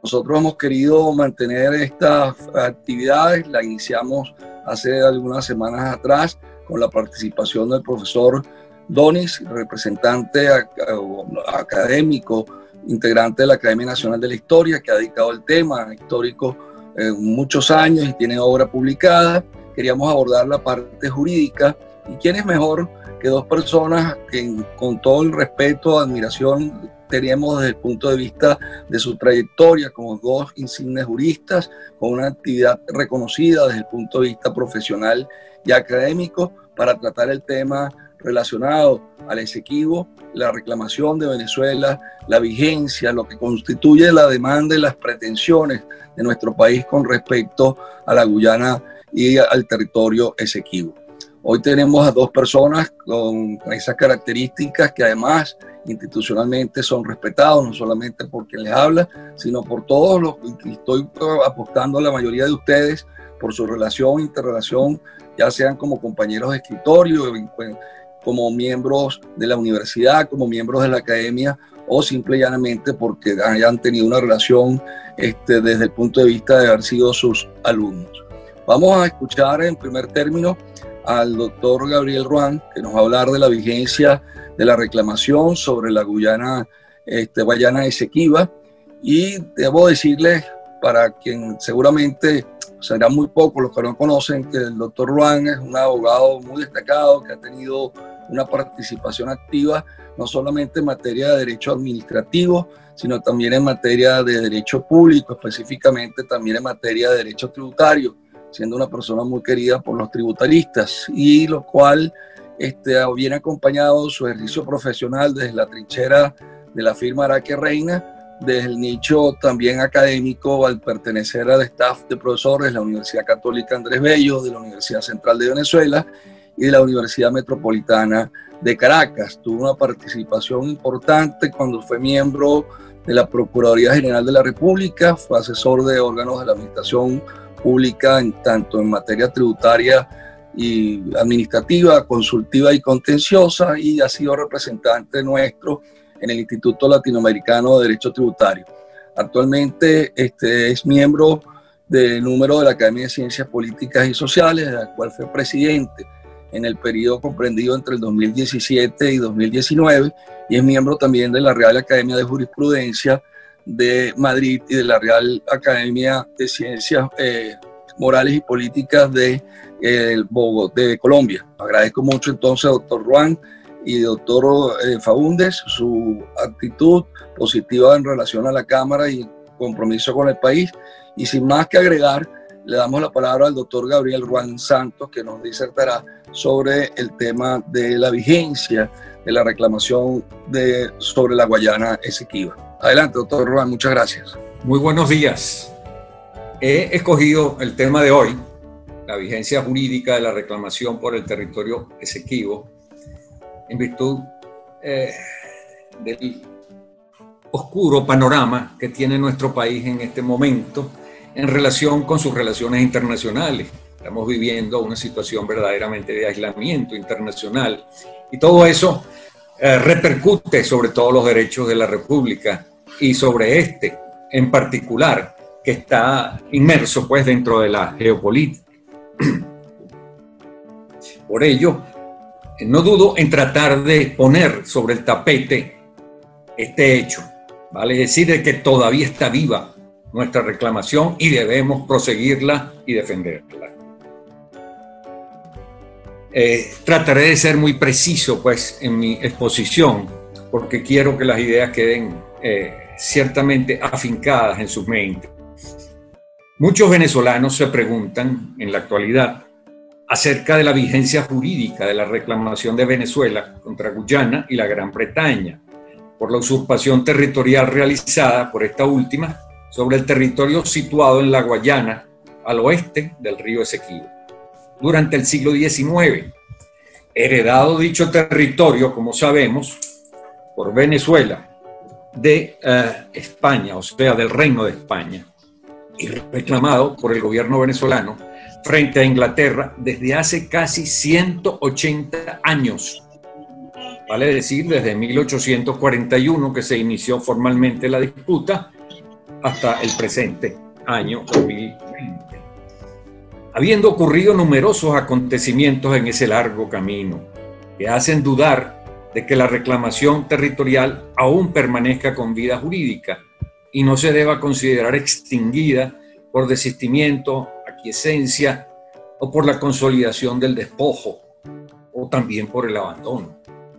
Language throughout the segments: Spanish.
Nosotros hemos querido mantener estas actividades, la iniciamos hace algunas semanas atrás con la participación del profesor Donis, representante académico, integrante de la Academia Nacional de la Historia, que ha dedicado el tema histórico muchos años y tiene obra publicada. Queríamos abordar la parte jurídica, y quién es mejor que dos personas que con todo el respeto, admiración teníamos desde el punto de vista de su trayectoria como dos insignes juristas, con una actividad reconocida desde el punto de vista profesional y académico, para tratar el tema relacionado al Esequibo, la reclamación de Venezuela, la vigencia, lo que constituye la demanda y las pretensiones de nuestro país con respecto a la Guyana y al territorio Esequibo. Hoy tenemos a dos personas con esas características que además institucionalmente son respetados, no solamente por quien les habla, sino por todos los que estoy apostando a la mayoría de ustedes, por su relación, interrelación, ya sean como compañeros de escritorio, como miembros de la universidad, como miembros de la academia, o simple y llanamente porque hayan tenido una relación desde el punto de vista de haber sido sus alumnos. Vamos a escuchar en primer término al doctor Gabriel Ruán, que nos va a hablar de la vigencia de la reclamación sobre la Guyana Esequiba. Y debo decirles, para quien seguramente serán muy pocos los que no conocen, que el doctor Ruán es un abogado muy destacado, que ha tenido una participación activa, no solamente en materia de derecho administrativo, sino también en materia de derecho público, específicamente también en materia de derecho tributario, siendo una persona muy querida por los tributaristas, y lo cual viene acompañado su ejercicio profesional desde la trinchera de la firma Araque Reina, desde el nicho también académico al pertenecer al staff de profesores de la Universidad Católica Andrés Bello, de la Universidad Central de Venezuela y de la Universidad Metropolitana de Caracas. Tuvo una participación importante cuando fue miembro de la Procuraduría General de la República, fue asesor de órganos de la administración pública tanto en materia tributaria y administrativa, consultiva y contenciosa, y ha sido representante nuestro en el Instituto Latinoamericano de Derecho Tributario. Actualmente es miembro del número de la Academia de Ciencias Políticas y Sociales, de la cual fue presidente en el periodo comprendido entre el 2017 y 2019, y es miembro también de la Real Academia de Jurisprudencia de Madrid y de la Real Academia de Ciencias Morales y Políticas de Colombia. Agradezco mucho entonces, doctor Ruán y doctor Faúndez, su actitud positiva en relación a la Cámara y compromiso con el país. Y sin más que agregar, le damos la palabra al doctor Gabriel Ruán Santos, que nos disertará sobre el tema de la vigencia de la reclamación sobre la Guayana Esequiba. Adelante, doctor Ruán, muchas gracias. Muy buenos días. He escogido el tema de hoy, la vigencia jurídica de la reclamación por el territorio Esequibo, en virtud del oscuro panorama que tiene nuestro país en este momento en relación con sus relaciones internacionales. Estamos viviendo una situación verdaderamente de aislamiento internacional y todo eso repercute sobre todos los derechos de la República y sobre en particular, que está inmerso pues dentro de la geopolítica. Por ello, no dudo en tratar de poner sobre el tapete este hecho, vale decir de que todavía está viva nuestra reclamación y debemos proseguirla y defenderla. Trataré de ser muy preciso pues en mi exposición, porque quiero que las ideas queden ciertamente afincadas en sus mentes. Muchos venezolanos se preguntan en la actualidad acerca de la vigencia jurídica de la reclamación de Venezuela contra Guyana y la Gran Bretaña por la usurpación territorial realizada por esta última sobre el territorio situado en la Guayana al oeste del río Esequibo durante el siglo XIX. Heredado dicho territorio, como sabemos, por Venezuela de España, o sea, del Reino de España, y reclamado por el gobierno venezolano frente a Inglaterra desde hace casi 180 años. Vale decir, desde 1841 que se inició formalmente la disputa hasta el presente año 2020. Habiendo ocurrido numerosos acontecimientos en ese largo camino que hacen dudar de que la reclamación territorial aún permanezca con vida jurídica y no se deba considerar extinguida por desistimiento, aquiescencia o por la consolidación del despojo o también por el abandono.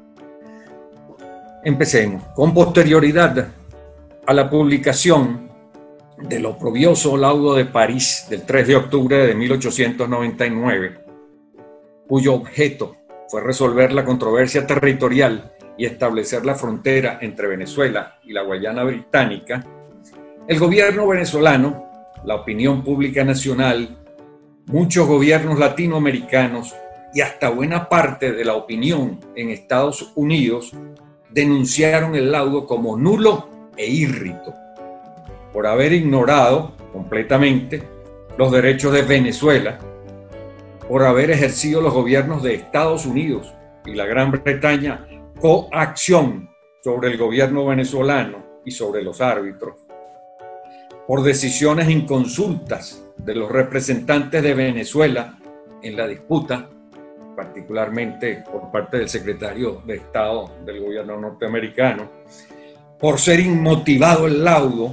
Empecemos. Con posterioridad a la publicación del oprobioso laudo de París del 3 de octubre de 1899, cuyo objeto fue resolver la controversia territorial y establecer la frontera entre Venezuela y la Guayana Británica, el gobierno venezolano, la opinión pública nacional, muchos gobiernos latinoamericanos y hasta buena parte de la opinión en Estados Unidos denunciaron el laudo como nulo e írrito, por haber ignorado completamente los derechos de Venezuela, por haber ejercido los gobiernos de Estados Unidos y la Gran Bretaña coacción sobre el gobierno venezolano y sobre los árbitros, por decisiones inconsultas de los representantes de Venezuela en la disputa, particularmente por parte del secretario de Estado del gobierno norteamericano, por ser inmotivado el laudo,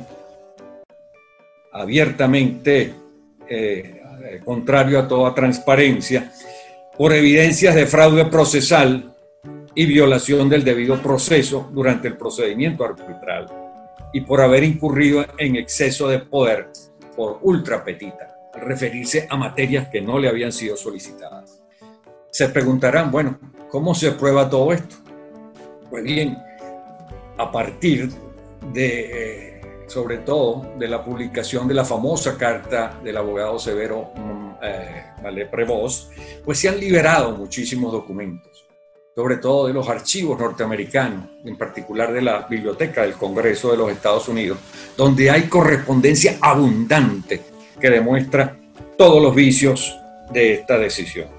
abiertamente contrario a toda transparencia, por evidencias de fraude procesal y violación del debido proceso durante el procedimiento arbitral, y por haber incurrido en exceso de poder por ultra petita, al referirse a materias que no le habían sido solicitadas. Se preguntarán, bueno, ¿cómo se prueba todo esto? Pues bien, a partir de, sobre todo, de la publicación de la famosa carta del abogado Severo Mallet-Prevost, pues se han liberado muchísimos documentos, sobre todo de los archivos norteamericanos, en particular de la Biblioteca del Congreso de los Estados Unidos, donde hay correspondencia abundante que demuestra todos los vicios de esta decisión.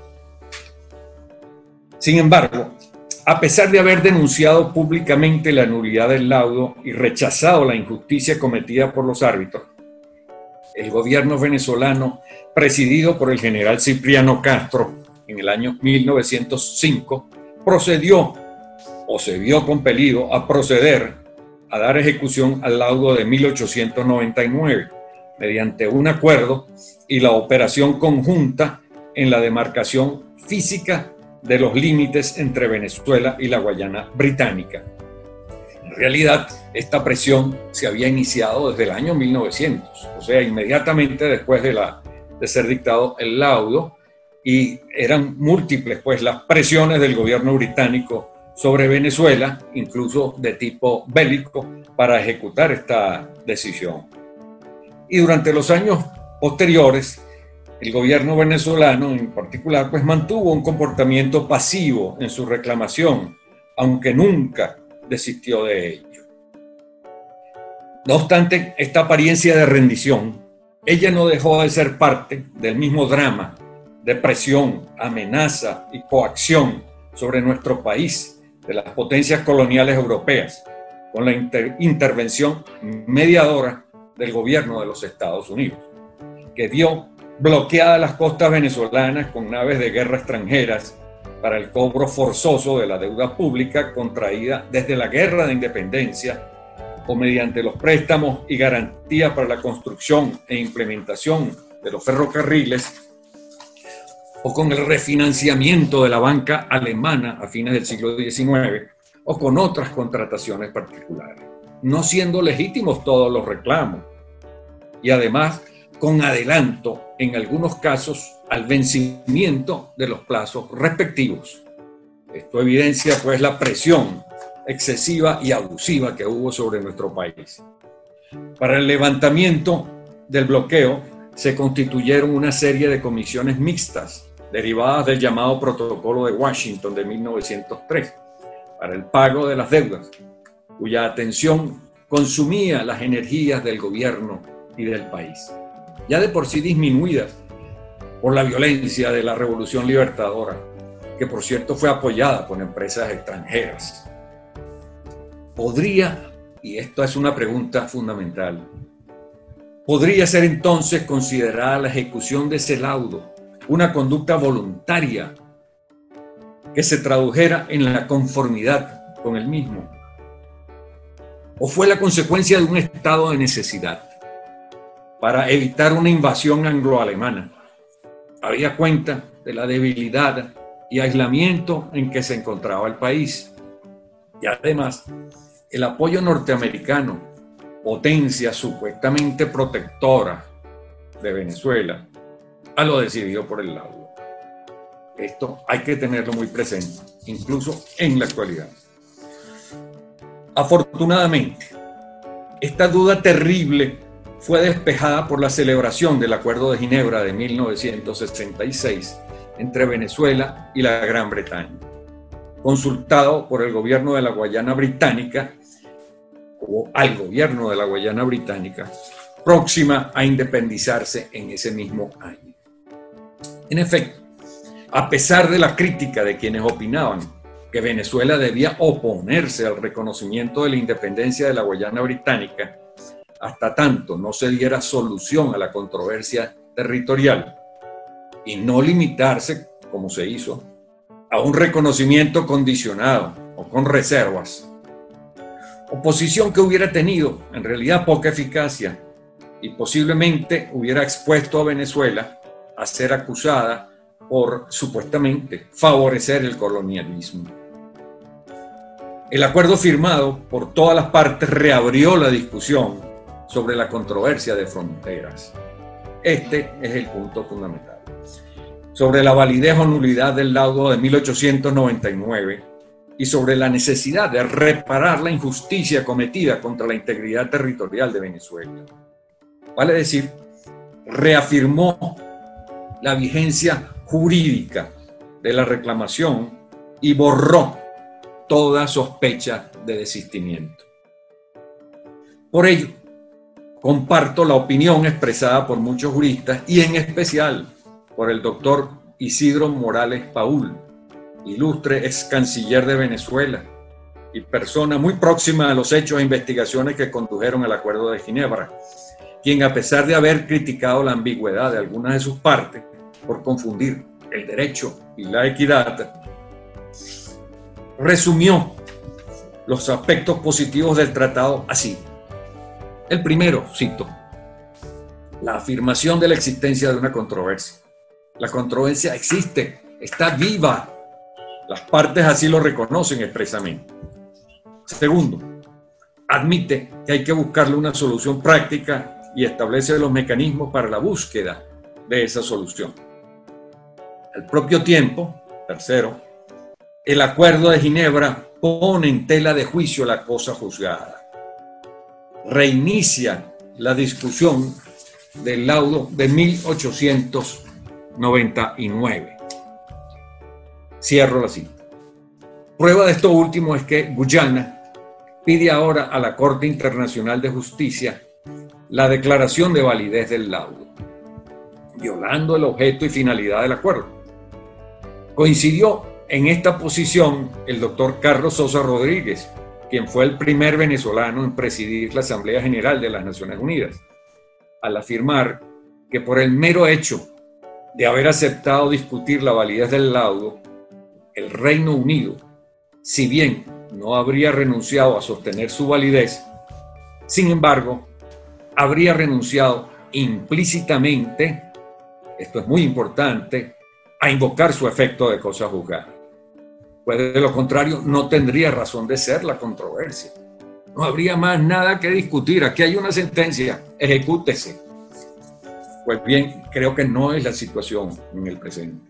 Sin embargo, a pesar de haber denunciado públicamente la nulidad del laudo y rechazado la injusticia cometida por los árbitros, el gobierno venezolano, presidido por el general Cipriano Castro en el año 1905, procedió o se vio compelido a proceder a dar ejecución al laudo de 1899 mediante un acuerdo y la operación conjunta en la demarcación física de los límites entre Venezuela y la Guayana Británica. En realidad, esta presión se había iniciado desde el año 1900, o sea, inmediatamente después de ser dictado el laudo, y eran múltiples pues las presiones del gobierno británico sobre Venezuela, incluso de tipo bélico, para ejecutar esta decisión. Y durante los años posteriores, el gobierno venezolano en particular pues mantuvo un comportamiento pasivo en su reclamación, aunque nunca desistió de ello. No obstante esta apariencia de rendición, ella no dejó de ser parte del mismo drama de presión, amenaza y coacción sobre nuestro país de las potencias coloniales europeas, con la intervención mediadora del gobierno de los Estados Unidos, que dio bloqueadas las costas venezolanas con naves de guerra extranjeras para el cobro forzoso de la deuda pública contraída desde la Guerra de Independencia o mediante los préstamos y garantías para la construcción e implementación de los ferrocarriles, o con el refinanciamiento de la banca alemana a fines del siglo XIX, o con otras contrataciones particulares, no siendo legítimos todos los reclamos, y además con adelanto, en algunos casos, al vencimiento de los plazos respectivos. Esto evidencia pues la presión excesiva y abusiva que hubo sobre nuestro país. Para el levantamiento del bloqueo se constituyeron una serie de comisiones mixtas derivadas del llamado Protocolo de Washington de 1903 para el pago de las deudas, cuya atención consumía las energías del gobierno y del país, ya de por sí disminuidas por la violencia de la Revolución Libertadora, que por cierto fue apoyada por empresas extranjeras. ¿Podría, y esto es una pregunta fundamental, podría ser entonces considerada la ejecución de ese laudo una conducta voluntaria que se tradujera en la conformidad con el mismo, o fue la consecuencia de un estado de necesidad para evitar una invasión anglo-alemana. Había cuenta de la debilidad y aislamiento en que se encontraba el país, y además el apoyo norteamericano, potencia supuestamente protectora de Venezuela, a lo decidido por el laudo. Esto hay que tenerlo muy presente, incluso en la actualidad. Afortunadamente, esta duda terrible fue despejada por la celebración del Acuerdo de Ginebra de 1966 entre Venezuela y la Gran Bretaña, consultado por el gobierno de la Guayana Británica, o al gobierno de la Guayana Británica, próxima a independizarse en ese mismo año. En efecto, a pesar de la crítica de quienes opinaban que Venezuela debía oponerse al reconocimiento de la independencia de la Guayana Británica, hasta tanto no se diera solución a la controversia territorial y no limitarse, como se hizo, a un reconocimiento condicionado o con reservas. Oposición que hubiera tenido en realidad poca eficacia y posiblemente hubiera expuesto a Venezuela a ser acusada por supuestamente favorecer el colonialismo. El acuerdo firmado por todas las partes reabrió la discusión sobre la controversia de fronteras. Este es el punto fundamental. Sobre la validez o nulidad del laudo de 1899 y sobre la necesidad de reparar la injusticia cometida contra la integridad territorial de Venezuela. Vale decir, reafirmó la vigencia jurídica de la reclamación y borró toda sospecha de desistimiento. Por ello, comparto la opinión expresada por muchos juristas y en especial por el doctor Isidro Morales Paúl, ilustre ex canciller de Venezuela y persona muy próxima a los hechos e investigaciones que condujeron al Acuerdo de Ginebra, quien, a pesar de haber criticado la ambigüedad de algunas de sus partes por confundir el derecho y la equidad, resumió los aspectos positivos del tratado así. El primero, cito, la afirmación de la existencia de una controversia. La controversia existe, está viva. Las partes así lo reconocen expresamente. Segundo, admite que hay que buscarle una solución práctica y establece los mecanismos para la búsqueda de esa solución. Al propio tiempo, tercero, el Acuerdo de Ginebra pone en tela de juicio la cosa juzgada. Reinicia la discusión del laudo de 1899. Cierro la cita. Prueba de esto último es que Guyana pide ahora a la Corte Internacional de Justicia la declaración de validez del laudo, violando el objeto y finalidad del acuerdo. Coincidió en esta posición el doctor Carlos Sosa Rodríguez, quien fue el primer venezolano en presidir la Asamblea General de las Naciones Unidas, al afirmar que por el mero hecho de haber aceptado discutir la validez del laudo, el Reino Unido, si bien no habría renunciado a sostener su validez, sin embargo, habría renunciado implícitamente, esto es muy importante, a invocar su efecto de cosa juzgada. Pues de lo contrario, no tendría razón de ser la controversia. No habría más nada que discutir. Aquí hay una sentencia, ejecútese. Pues bien, creo que no es la situación en el presente.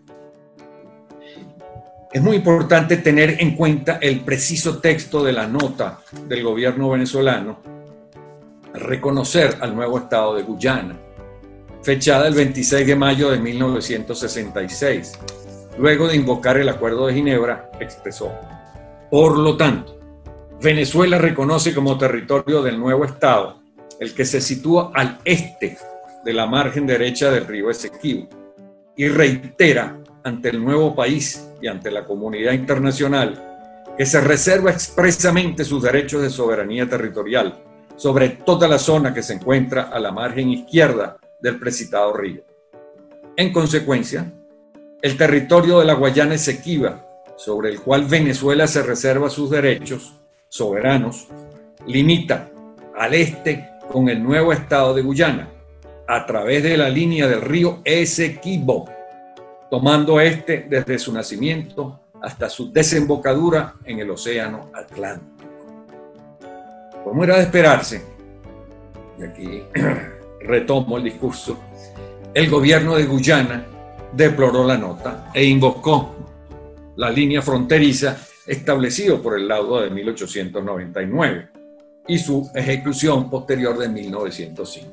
Es muy importante tener en cuenta el preciso texto de la nota del gobierno venezolano, reconocer al nuevo estado de Guyana, fechada el 26 de mayo de 1966. Luego de invocar el Acuerdo de Ginebra, expresó: por lo tanto, Venezuela reconoce como territorio del nuevo Estado el que se sitúa al este de la margen derecha del río Esequibo y reitera ante el nuevo país y ante la comunidad internacional que se reserva expresamente sus derechos de soberanía territorial sobre toda la zona que se encuentra a la margen izquierda del precitado río. En consecuencia, el territorio de la Guayana Esequiba, sobre el cual Venezuela se reserva sus derechos soberanos, limita al este con el nuevo estado de Guyana, a través de la línea del río Esequibo, tomando este desde su nacimiento hasta su desembocadura en el Océano Atlántico. Como era de esperarse, y aquí retomo el discurso, el gobierno de Guyana deploró la nota e invocó la línea fronteriza establecida por el laudo de 1899 y su ejecución posterior de 1905.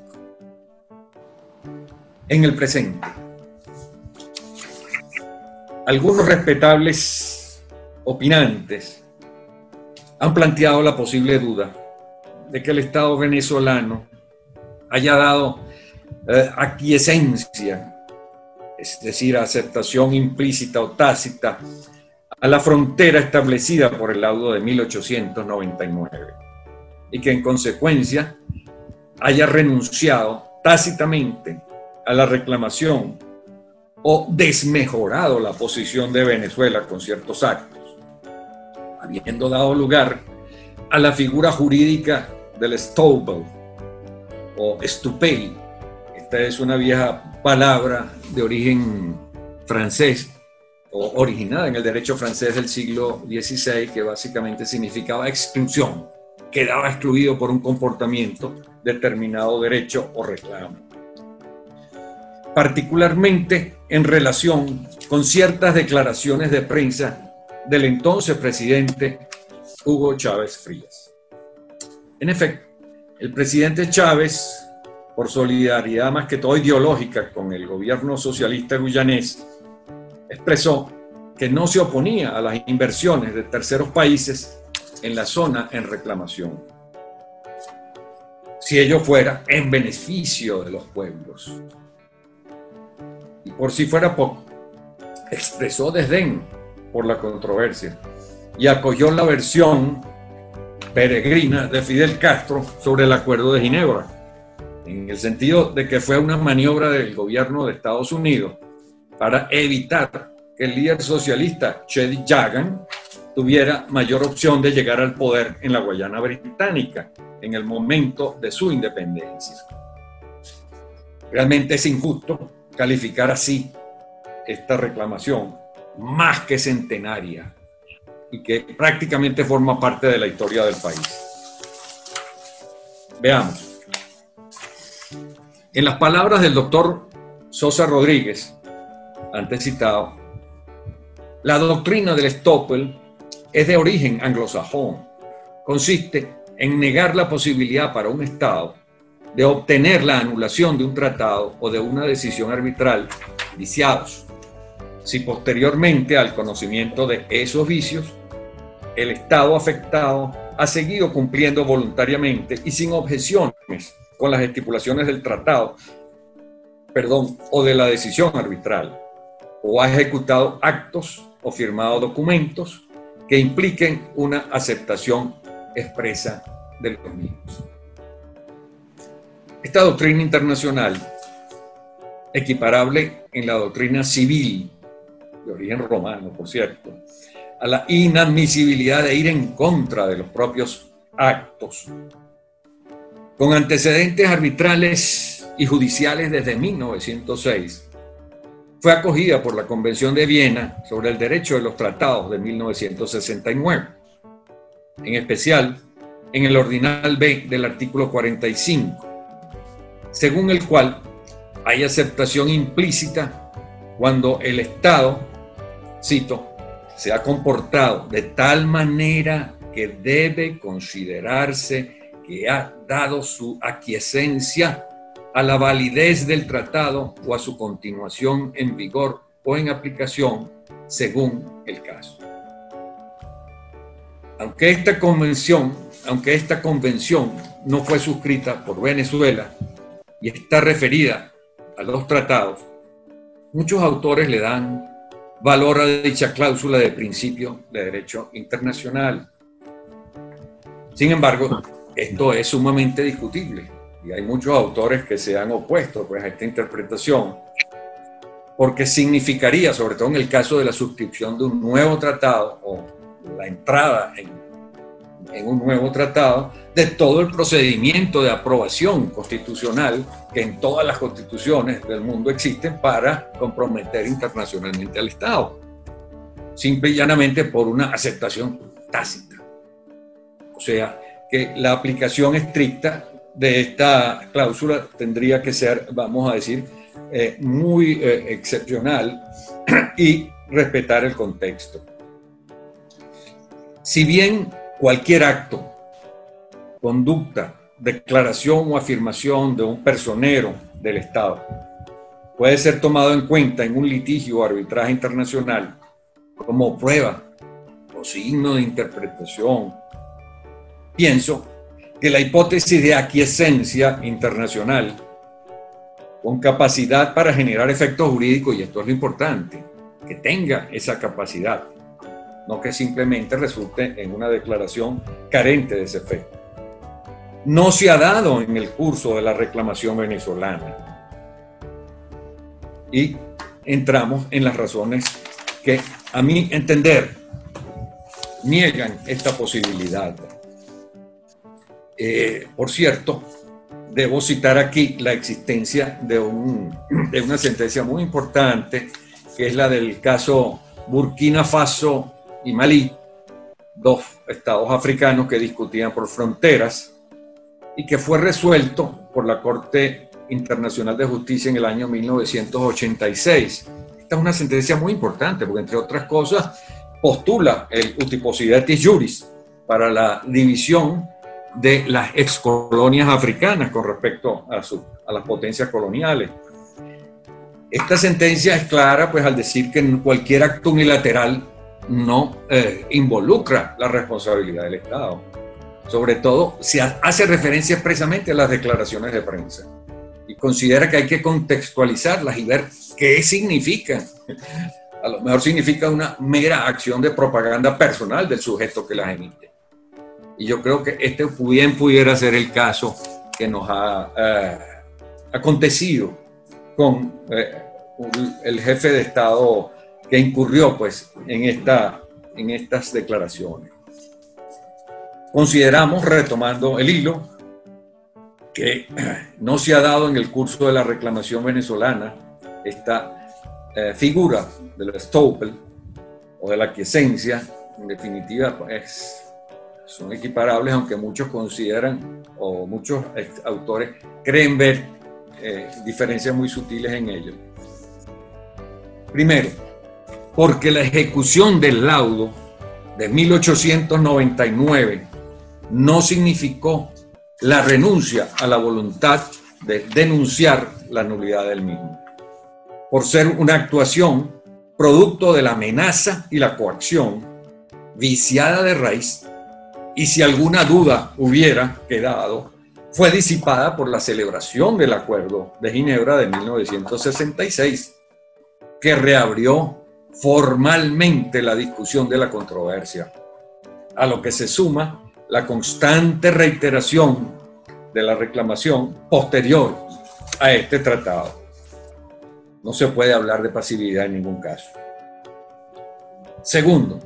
En el presente, algunos respetables opinantes han planteado la posible duda de que el Estado venezolano haya dado aquiescencia, es decir, aceptación implícita o tácita, a la frontera establecida por el laudo de 1899 y que en consecuencia haya renunciado tácitamente a la reclamación o desmejorado la posición de Venezuela con ciertos actos, habiendo dado lugar a la figura jurídica del Stouble o estupel. Esta es una vieja palabra de origen francés o originada en el derecho francés del siglo XVI, que básicamente significaba exclusión, quedaba excluido por un comportamiento, determinado derecho o reclamo. Particularmente en relación con ciertas declaraciones de prensa del entonces presidente Hugo Chávez Frías. En efecto, el presidente Chávez, por solidaridad más que todo ideológica con el gobierno socialista guyanés, expresó que no se oponía a las inversiones de terceros países en la zona en reclamación, si ello fuera en beneficio de los pueblos. Y por si fuera poco, expresó desdén por la controversia y acogió la versión peregrina de Fidel Castro sobre el Acuerdo de Ginebra, en el sentido de que fue una maniobra del gobierno de Estados Unidos para evitar que el líder socialista Cheddi Jagan tuviera mayor opción de llegar al poder en la Guayana Británica en el momento de su independencia. Realmente es injusto calificar así esta reclamación, más que centenaria, y que prácticamente forma parte de la historia del país. Veamos. En las palabras del doctor Sosa Rodríguez, antes citado, la doctrina del estoppel es de origen anglosajón. Consiste en negar la posibilidad para un Estado de obtener la anulación de un tratado o de una decisión arbitral viciados, si posteriormente al conocimiento de esos vicios, el Estado afectado ha seguido cumpliendo voluntariamente y sin objeciones con las estipulaciones del tratado, o de la decisión arbitral, o ha ejecutado actos o firmado documentos que impliquen una aceptación expresa de los mismos. Esta doctrina internacional, equiparable en la doctrina civil, de origen romano, por cierto, a la inadmisibilidad de ir en contra de los propios actos, con antecedentes arbitrales y judiciales desde 1906, fue acogida por la Convención de Viena sobre el Derecho de los Tratados de 1969, en especial en el ordinal B del artículo 45, según el cual hay aceptación implícita cuando el Estado, cito, se ha comportado de tal manera que debe considerarse que ha dado su aquiescencia a la validez del tratado o a su continuación en vigor o en aplicación según el caso. Aunque esta convención no fue suscrita por Venezuela y está referida a los tratados, muchos autores le dan valor a dicha cláusula de principio de derecho internacional. Sin embargo, Esto es sumamente discutible y hay muchos autores que se han opuesto pues, a esta interpretación, porque significaría, sobre todo en el caso de la suscripción de un nuevo tratado o la entrada en un nuevo tratado, de todo el procedimiento de aprobación constitucional que en todas las constituciones del mundo existen para comprometer internacionalmente al Estado, simple y llanamente por una aceptación tácita. O sea, que la aplicación estricta de esta cláusula tendría que ser, vamos a decir, muy excepcional y respetar el contexto. Si bien cualquier acto, conducta, declaración o afirmación de un personero del Estado puede ser tomado en cuenta en un litigio o arbitraje internacional como prueba o signo de interpretación, pienso que la hipótesis de aquiescencia internacional con capacidad para generar efectos jurídicos, y esto es lo importante, que tenga esa capacidad, no que simplemente resulte en una declaración carente de ese efecto, no se ha dado en el curso de la reclamación venezolana. Y entramos en las razones que, a mi entender, niegan esta posibilidad. Por cierto, debo citar aquí la existencia de una sentencia muy importante, que es la del caso Burkina Faso y Malí, dos estados africanos que discutían por fronteras y que fue resuelto por la Corte Internacional de Justicia en el año 1986. Esta es una sentencia muy importante porque, entre otras cosas, postula el uti possidetis juris para la división de las excolonias africanas con respecto a las potencias coloniales. Esta sentencia es clara, pues, al decir que cualquier acto unilateral no involucra la responsabilidad del Estado. Sobre todo, se hace referencia expresamente a las declaraciones de prensa y considera que hay que contextualizarlas y ver qué significan. A lo mejor significa una mera acción de propaganda personal del sujeto que las emite. Y yo creo que este bien pudiera ser el caso que nos ha acontecido con el jefe de Estado que incurrió pues, en estas declaraciones. Consideramos, retomando el hilo, que no se ha dado en el curso de la reclamación venezolana esta figura del estoppel o de la aquiescencia. En definitiva, pues, son equiparables, aunque muchos consideran, o muchos autores creen ver diferencias muy sutiles en ello. Primero, porque la ejecución del laudo de 1899 no significó la renuncia a la voluntad de denunciar la nulidad del mismo, por ser una actuación producto de la amenaza y la coacción, viciada de raíz, y si alguna duda hubiera quedado, fue disipada por la celebración del Acuerdo de Ginebra de 1966, que reabrió formalmente la discusión de la controversia, a lo que se suma la constante reiteración de la reclamación posterior a este tratado. No se puede hablar de pasividad en ningún caso. Segundo,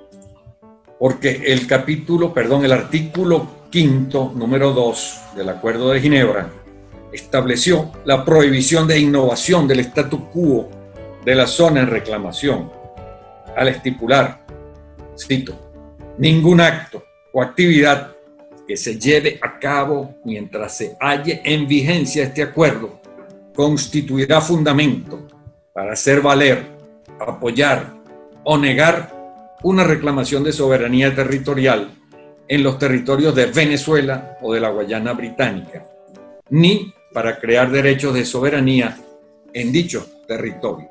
porque el artículo 5, número 2 del Acuerdo de Ginebra estableció la prohibición de innovación del status quo de la zona en reclamación, al estipular, cito, ningún acto o actividad que se lleve a cabo mientras se halle en vigencia este acuerdo constituirá fundamento para hacer valer, apoyar o negar una reclamación de soberanía territorial en los territorios de Venezuela o de la Guayana Británica, ni para crear derechos de soberanía en dichos territorios,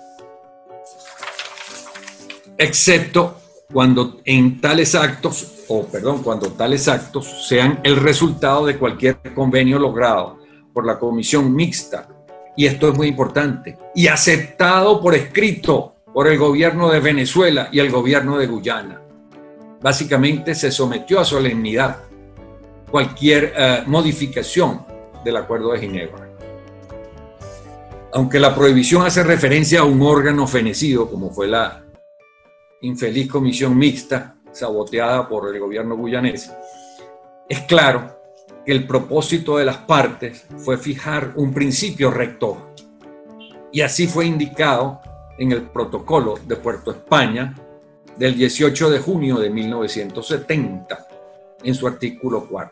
excepto cuando tales actos sean el resultado de cualquier convenio logrado por la Comisión Mixta, y esto es muy importante, y aceptado por escrito por el gobierno de Venezuela y el gobierno de Guyana. Básicamente se sometió a solemnidad cualquier modificación del Acuerdo de Ginebra. Aunque la prohibición hace referencia a un órgano fenecido, como fue la infeliz comisión mixta saboteada por el gobierno guyanés, es claro que el propósito de las partes fue fijar un principio rector, y así fue indicado en el Protocolo de Puerto España del 18 de junio de 1970, en su artículo 4.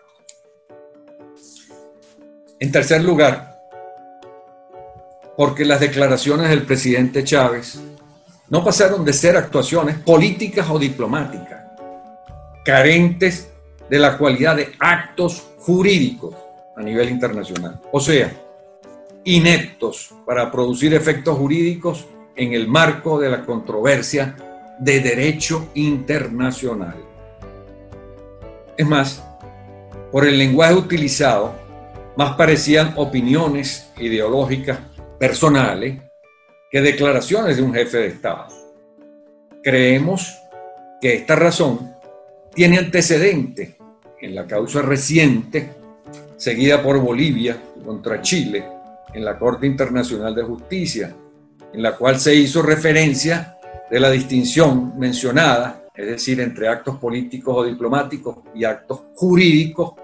En tercer lugar, porque las declaraciones del presidente Chávez no pasaron de ser actuaciones políticas o diplomáticas, carentes de la cualidad de actos jurídicos a nivel internacional. O sea, ineptos para producir efectos jurídicos en el marco de la controversia de derecho internacional. Es más, por el lenguaje utilizado, más parecían opiniones ideológicas personales que declaraciones de un jefe de Estado. Creemos que esta razón tiene antecedente en la causa reciente seguida por Bolivia contra Chile en la Corte Internacional de Justicia, en la cual se hizo referencia de la distinción mencionada, es decir, entre actos políticos o diplomáticos y actos jurídicos,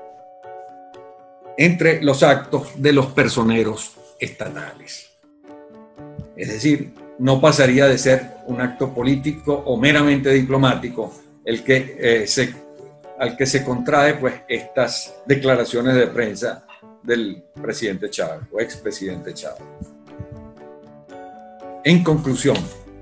entre los actos de los personeros estatales. Es decir, no pasaría de ser un acto político o meramente diplomático al que se contrae pues estas declaraciones de prensa del presidente Chávez o expresidente Chávez. En conclusión,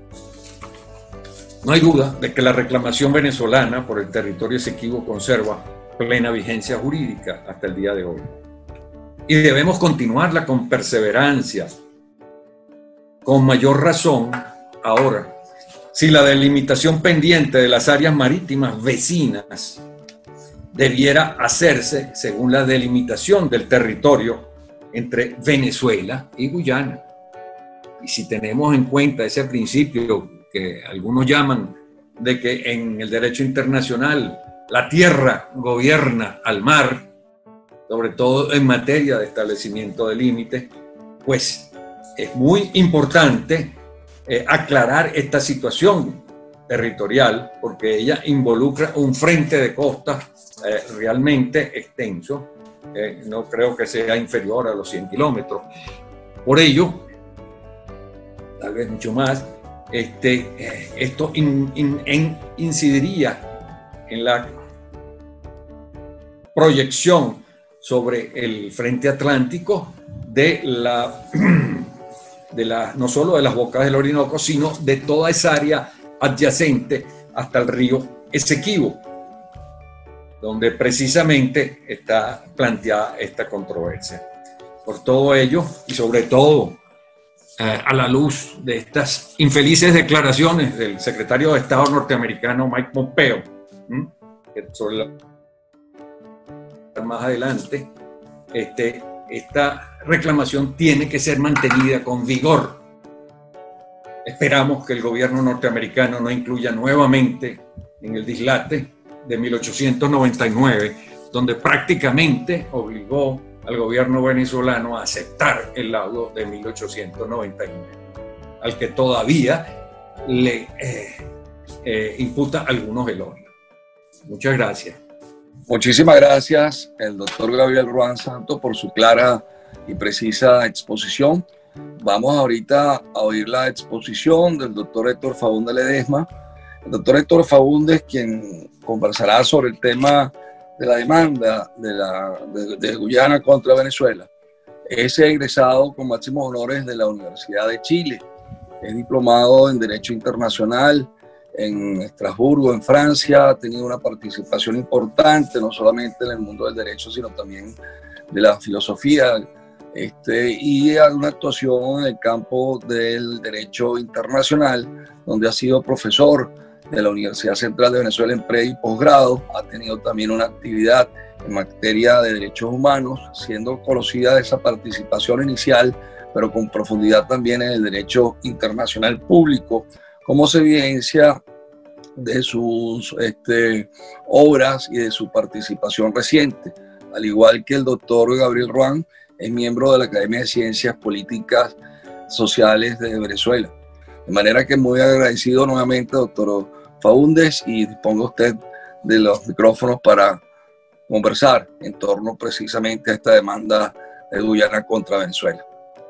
no hay duda de que la reclamación venezolana por el territorio Esequibo conserva plena vigencia jurídica hasta el día de hoy. Y debemos continuarla con perseverancia, con mayor razón ahora, si la delimitación pendiente de las áreas marítimas vecinas debiera hacerse según la delimitación del territorio entre Venezuela y Guyana. Y si tenemos en cuenta ese principio que algunos llaman de que en el derecho internacional la tierra gobierna al mar, sobre todo en materia de establecimiento de límites, pues es muy importante aclarar esta situación territorial, porque ella involucra un frente de costa realmente extenso, no creo que sea inferior a los 100 kilómetros. Por ello, tal vez mucho más, esto incidiría en la proyección sobre el frente atlántico no solo de las bocas del Orinoco, sino de toda esa área adyacente hasta el río Esequibo, donde precisamente está planteada esta controversia. Por todo ello, y sobre todo a la luz de estas infelices declaraciones del secretario de Estado norteamericano Mike Pompeo, que sobre más adelante, esta reclamación tiene que ser mantenida con vigor. Esperamos que el gobierno norteamericano no incluya nuevamente en el dislate de 1899, donde prácticamente obligó al gobierno venezolano a aceptar el laudo de 1899, al que todavía le imputa algunos elogios. Muchas gracias. Muchísimas gracias, el doctor Gabriel Ruán Santos, por su clara y precisa exposición. Vamos ahorita a oír la exposición del doctor Héctor Faúndez Ledesma. El doctor Héctor Faúndez, quien conversará sobre el tema de la demanda de Guyana contra Venezuela. Es egresado con máximos honores de la Universidad de Chile. Es diplomado en Derecho Internacional en Estrasburgo, en Francia. Ha tenido una participación importante, no solamente en el mundo del derecho, sino también de la filosofía, y una actuación en el campo del derecho internacional, donde ha sido profesor de la Universidad Central de Venezuela en pre y posgrado. Ha tenido también una actividad en materia de derechos humanos, siendo conocida esa participación inicial, pero con profundidad también en el derecho internacional público, como se evidencia de sus obras y de su participación reciente. al igual que el doctor Gabriel Ruán, es miembro de la Academia de Ciencias Políticas Sociales de Venezuela. De manera que muy agradecido nuevamente, doctor Faúndez, y disponga usted de los micrófonos para conversar en torno precisamente a esta demanda de Guyana contra Venezuela.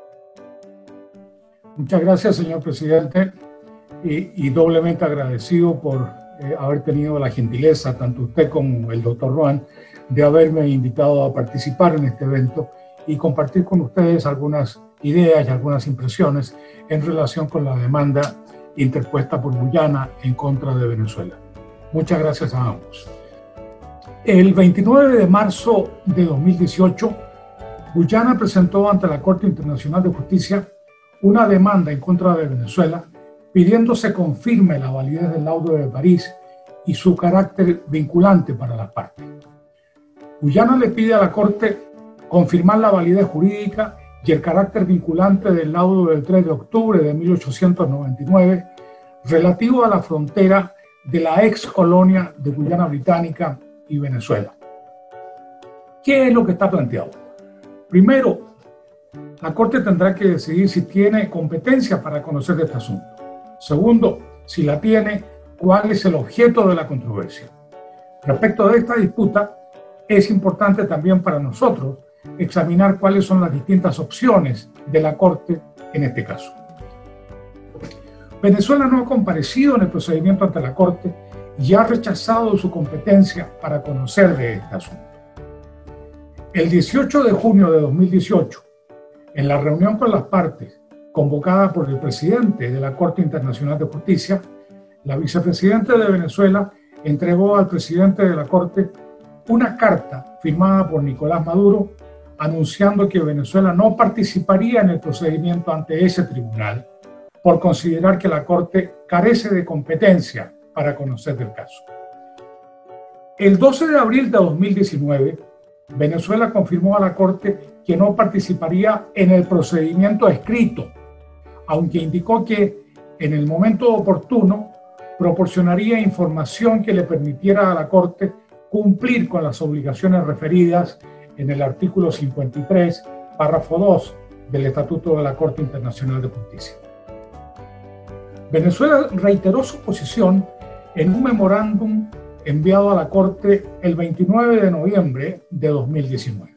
Muchas gracias, señor presidente, y doblemente agradecido por haber tenido la gentileza, tanto usted como el doctor Ruán, de haberme invitado a participar en este evento y compartir con ustedes algunas ideas y algunas impresiones en relación con la demanda interpuesta por Guyana en contra de Venezuela. Muchas gracias a ambos. El 29 de marzo de 2018, Guyana presentó ante la Corte Internacional de Justicia una demanda en contra de Venezuela, pidiendo se confirme la validez del laudo de París y su carácter vinculante para las partes. Guyana le pide a la Corte confirmar la validez jurídica y el carácter vinculante del laudo del 3 de octubre de 1899 relativo a la frontera de la ex colonia de Guyana Británica y Venezuela. ¿Qué es lo que está planteado? Primero, la Corte tendrá que decidir si tiene competencia para conocer de este asunto. Segundo, si la tiene, cuál es el objeto de la controversia. Respecto de esta disputa, es importante también para nosotros examinar cuáles son las distintas opciones de la Corte en este caso. Venezuela no ha comparecido en el procedimiento ante la Corte y ha rechazado su competencia para conocer de este asunto. El 18 de junio de 2018, en la reunión con las partes convocada por el presidente de la Corte Internacional de Justicia, la vicepresidenta de Venezuela entregó al presidente de la Corte una carta firmada por Nicolás Maduro anunciando que Venezuela no participaría en el procedimiento ante ese tribunal por considerar que la Corte carece de competencia para conocer del caso. El 12 de abril de 2019, Venezuela confirmó a la Corte que no participaría en el procedimiento escrito, aunque indicó que en el momento oportuno proporcionaría información que le permitiera a la Corte cumplir con las obligaciones referidas en el artículo 53, párrafo 2 del Estatuto de la Corte Internacional de Justicia. Venezuela reiteró su posición en un memorándum enviado a la Corte el 29 de noviembre de 2019.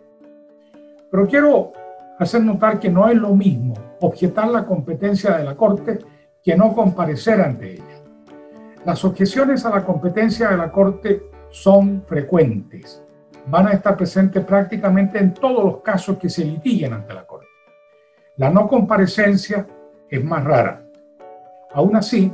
Pero quiero hacer notar que no es lo mismo objetar la competencia de la Corte que no comparecer ante ella. Las objeciones a la competencia de la Corte son frecuentes. Van a estar presentes prácticamente en todos los casos que se litiguen ante la Corte. La no comparecencia es más rara. Aún así,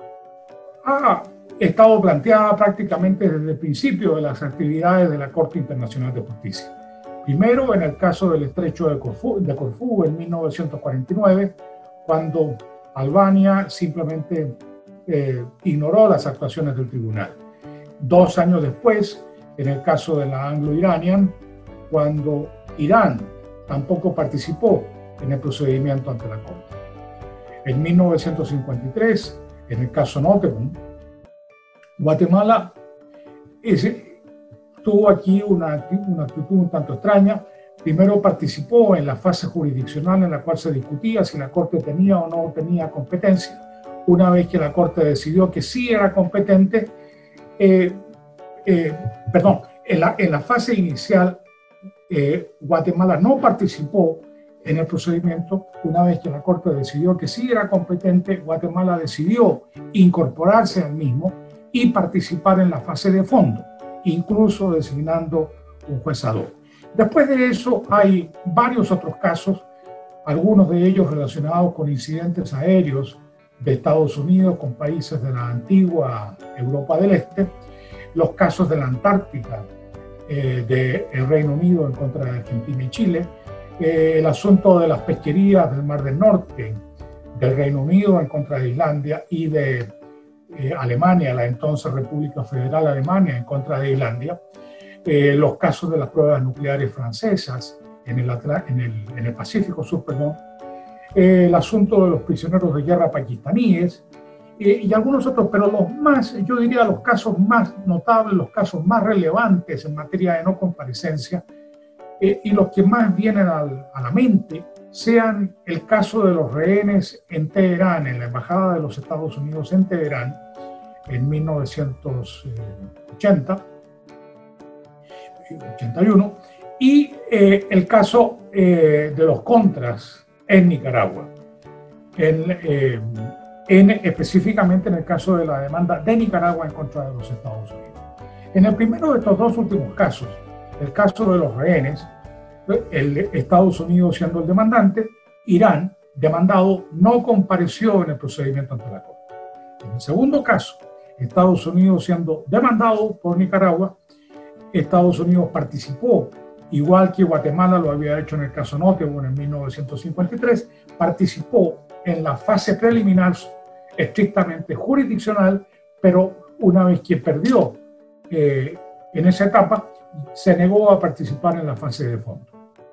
ha estado planteada prácticamente desde el principio de las actividades de la Corte Internacional de Justicia. Primero, en el caso del Estrecho de Corfú en 1949, cuando Albania simplemente ignoró las actuaciones del tribunal. 2 años después, en el caso de la Anglo-Iranian, cuando Irán tampoco participó en el procedimiento ante la Corte. En 1953, en el caso Nottebohm, Guatemala tuvo aquí una actitud un tanto extraña. Primero participó en la fase jurisdiccional en la cual se discutía si la Corte tenía o no tenía competencia. Una vez que la Corte decidió que sí era competente, en la fase inicial, Guatemala no participó en el procedimiento. Una vez que la Corte decidió que sí era competente, Guatemala decidió incorporarse al mismo y participar en la fase de fondo, incluso designando un juez ad hoc. Después de eso hay varios otros casos, algunos de ellos relacionados con incidentes aéreos de Estados Unidos con países de la antigua Europa del Este, los casos de la Antártica, del Reino Unido en contra de Argentina y Chile, el asunto de las pesquerías del Mar del Norte, del Reino Unido en contra de Islandia y de Alemania, la entonces República Federal Alemania en contra de Islandia, los casos de las pruebas nucleares francesas en el Pacífico Sur, el asunto de los prisioneros de guerra pakistaníes y algunos otros, pero los más, yo diría los casos más notables, los casos más relevantes en materia de no comparecencia, y los que más vienen a la mente, sean el caso de los rehenes en Teherán, en la Embajada de los Estados Unidos en Teherán, en 1981, y el caso de los contras en Nicaragua, específicamente en el caso de la demanda de Nicaragua en contra de los Estados Unidos. En el primero de estos dos últimos casos, el caso de los rehenes, Estados Unidos siendo el demandante, Irán, demandado, no compareció en el procedimiento ante la Corte. En el segundo caso, Estados Unidos siendo demandado por Nicaragua, Estados Unidos participó, igual que Guatemala lo había hecho en el caso Nottebohm en 1953, participó en la fase preliminar estrictamente jurisdiccional, pero una vez que perdió en esa etapa, se negó a participar en la fase de fondo.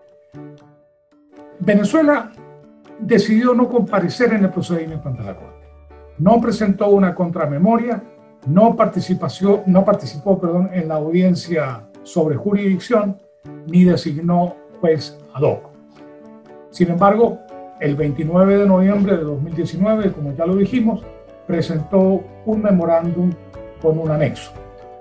Venezuela decidió no comparecer en el procedimiento ante la Corte. No presentó una contramemoria, no participó en la audiencia sobre jurisdicción, ni designó juez ad hoc. Sin embargo, el 29 de noviembre de 2019, como ya lo dijimos, presentó un memorándum con un anexo.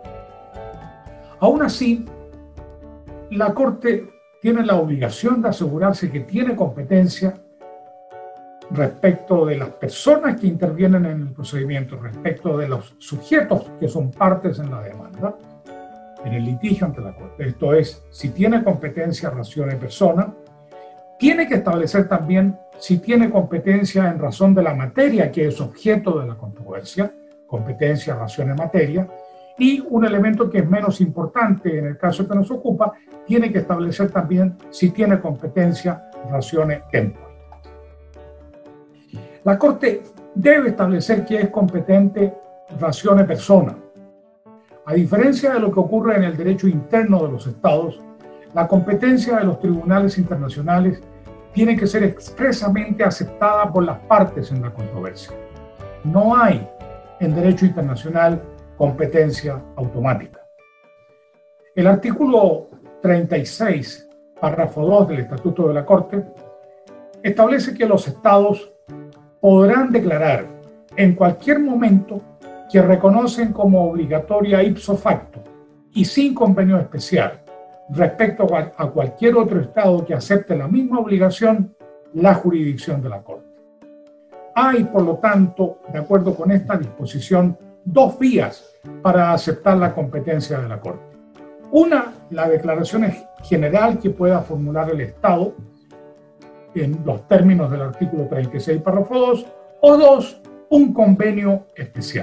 Aún así, la Corte tiene la obligación de asegurarse que tiene competencia respecto de las personas que intervienen en el procedimiento, respecto de los sujetos que son partes en la demanda, en el litigio ante la Corte. Esto es, si tiene competencia ratione persona, tiene que establecer también si tiene competencia en razón de la materia que es objeto de la controversia, competencia ratione materia, y un elemento que es menos importante en el caso que nos ocupa, tiene que establecer también si tiene competencia ratione tempore. La Corte debe establecer que es competente ratione persona. A diferencia de lo que ocurre en el derecho interno de los estados, la competencia de los tribunales internacionales tiene que ser expresamente aceptada por las partes en la controversia. No hay en derecho internacional competencia automática. El artículo 36, párrafo 2 del Estatuto de la Corte, establece que los estados podrán declarar en cualquier momento que reconocen como obligatoria ipso facto y sin convenio especial respecto a cualquier otro estado que acepte la misma obligación la jurisdicción de la Corte. Hay, por lo tanto, de acuerdo con esta disposición, dos vías para aceptar la competencia de la Corte. Una, la declaración general que pueda formular el Estado en los términos del artículo 36, párrafo 2, o dos, un convenio especial.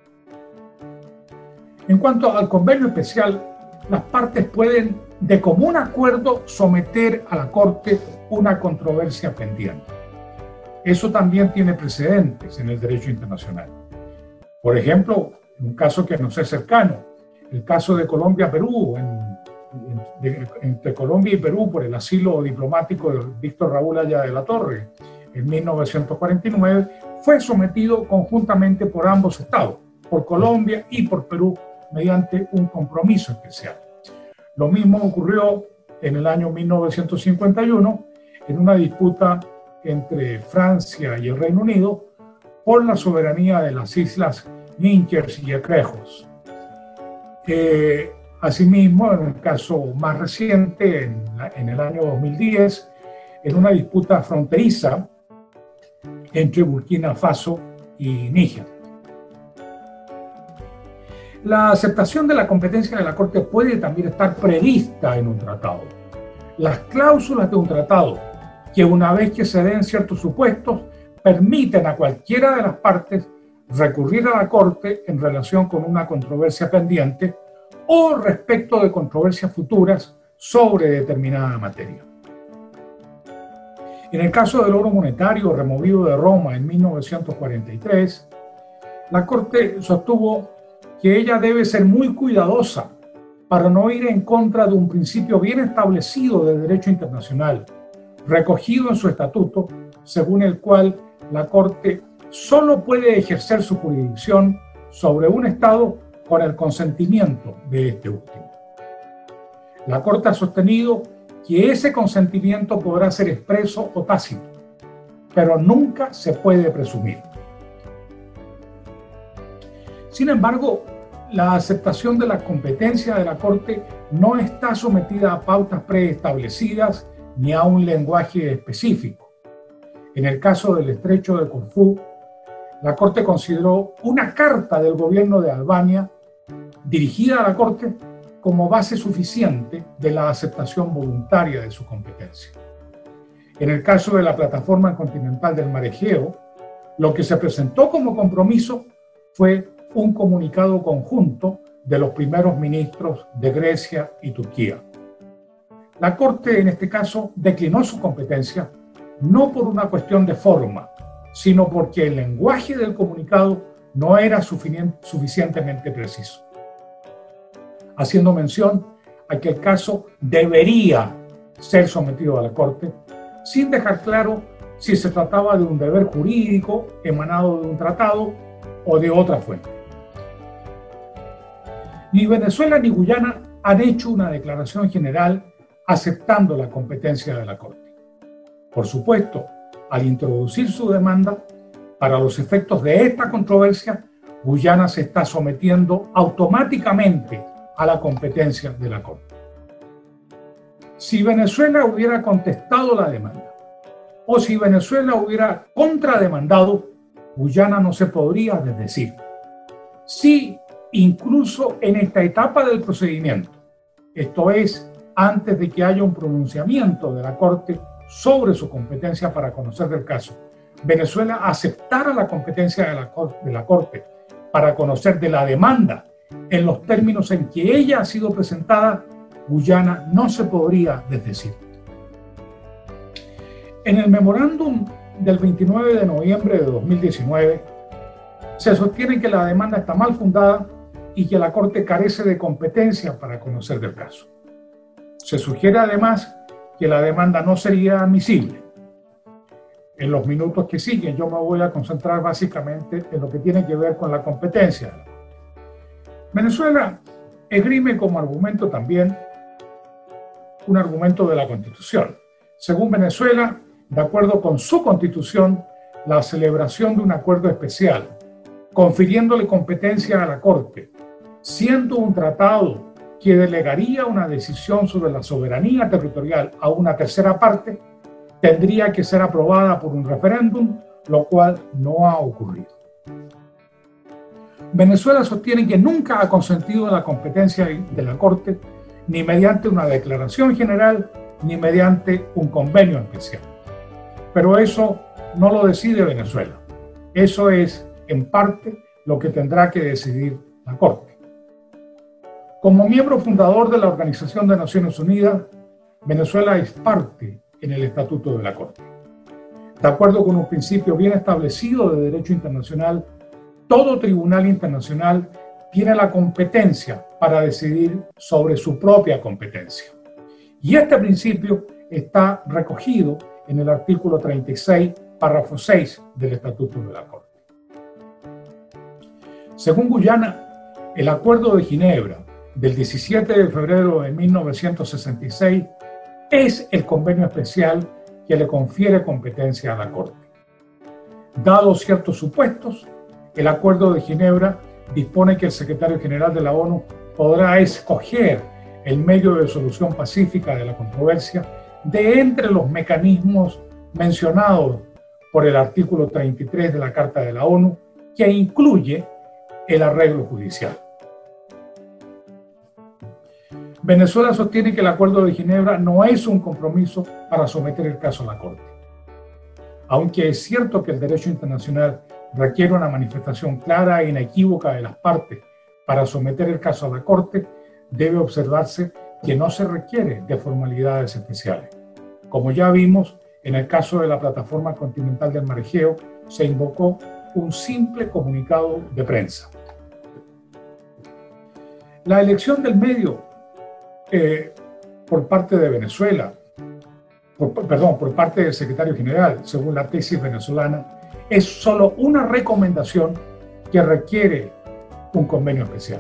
En cuanto al convenio especial, las partes pueden, de común acuerdo, someter a la Corte una controversia pendiente. Eso también tiene precedentes en el derecho internacional. Por ejemplo, un caso que nos es cercano, el caso de Colombia-Perú, entre Colombia y Perú por el asilo diplomático de Víctor Raúl Haya de la Torre en 1949, fue sometido conjuntamente por ambos estados, por Colombia y por Perú, mediante un compromiso especial. Lo mismo ocurrió en el año 1951 en una disputa entre Francia y el Reino Unido por la soberanía de las islas Níger y Ecrejos. Asimismo, en el caso más reciente, en el año 2010, en una disputa fronteriza entre Burkina Faso y Níger. La aceptación de la competencia de la Corte puede también estar prevista en un tratado. Las cláusulas de un tratado, que una vez que se den ciertos supuestos, permiten a cualquiera de las partes recurrir a la Corte en relación con una controversia pendiente o respecto de controversias futuras sobre determinada materia. En el caso del oro monetario removido de Roma en 1943, la Corte sostuvo que ella debe ser muy cuidadosa para no ir en contra de un principio bien establecido de derecho internacional, recogido en su estatuto, según el cual la Corte solo puede ejercer su jurisdicción sobre un Estado con el consentimiento de este último. La Corte ha sostenido que ese consentimiento podrá ser expreso o tácito, pero nunca se puede presumir. Sin embargo, la aceptación de la competencia de la Corte no está sometida a pautas preestablecidas ni a un lenguaje específico. En el caso del Estrecho de Corfú, la Corte consideró una carta del gobierno de Albania dirigida a la Corte como base suficiente de la aceptación voluntaria de su competencia. En el caso de la plataforma continental del Mar Egeo, lo que se presentó como compromiso fue un comunicado conjunto de los primeros ministros de Grecia y Turquía. La Corte, en este caso, declinó su competencia no por una cuestión de forma, sino porque el lenguaje del comunicado no era suficientemente preciso, haciendo mención a que el caso debería ser sometido a la Corte, sin dejar claro si se trataba de un deber jurídico emanado de un tratado o de otra fuente. Ni Venezuela ni Guyana han hecho una declaración general aceptando la competencia de la Corte. Por supuesto, al introducir su demanda, para los efectos de esta controversia, Guyana se está sometiendo automáticamente a la competencia de la Corte. Si Venezuela hubiera contestado la demanda o si Venezuela hubiera contrademandado, Guyana no se podría desdecir. Si incluso en esta etapa del procedimiento, esto es, antes de que haya un pronunciamiento de la Corte sobre su competencia para conocer del caso, Venezuela aceptara la competencia de la Corte para conocer de la demanda en los términos en que ella ha sido presentada, Guyana no se podría desdecir. En el memorándum del 29 de noviembre de 2019, se sostiene que la demanda está mal fundada y que la Corte carece de competencia para conocer del caso. Se sugiere además que la demanda no sería admisible. En los minutos que siguen yo me voy a concentrar básicamente en lo que tiene que ver con la competencia. Venezuela esgrime como argumento también un argumento de la Constitución. Según Venezuela, de acuerdo con su Constitución, la celebración de un acuerdo especial, confiriéndole competencia a la Corte, siendo un tratado que delegaría una decisión sobre la soberanía territorial a una tercera parte, tendría que ser aprobada por un referéndum, lo cual no ha ocurrido. Venezuela sostiene que nunca ha consentido la competencia de la Corte, ni mediante una declaración general, ni mediante un convenio especial. Pero eso no lo decide Venezuela. Eso es, en parte, lo que tendrá que decidir la Corte. Como miembro fundador de la Organización de Naciones Unidas, Venezuela es parte en el Estatuto de la Corte. De acuerdo con un principio bien establecido de derecho internacional, todo tribunal internacional tiene la competencia para decidir sobre su propia competencia. Y este principio está recogido en el artículo 36, párrafo 6 del Estatuto de la Corte. Según Guyana, el Acuerdo de Ginebra del 17 de febrero de 1966 es el convenio especial que le confiere competencia a la Corte. Dados ciertos supuestos, el Acuerdo de Ginebra dispone que el secretario general de la ONU podrá escoger el medio de solución pacífica de la controversia de entre los mecanismos mencionados por el artículo 33 de la Carta de la ONU, que incluye el arreglo judicial. Venezuela sostiene que el Acuerdo de Ginebra no es un compromiso para someter el caso a la Corte. Aunque es cierto que el derecho internacional requiere una manifestación clara e inequívoca de las partes para someter el caso a la Corte, debe observarse que no se requiere de formalidades especiales. Como ya vimos, en el caso de la plataforma continental del Mar Egeo, se invocó un simple comunicado de prensa. La elección del medio por parte de Venezuela, por parte del secretario general, según la tesis venezolana, es solo una recomendación que requiere un convenio especial.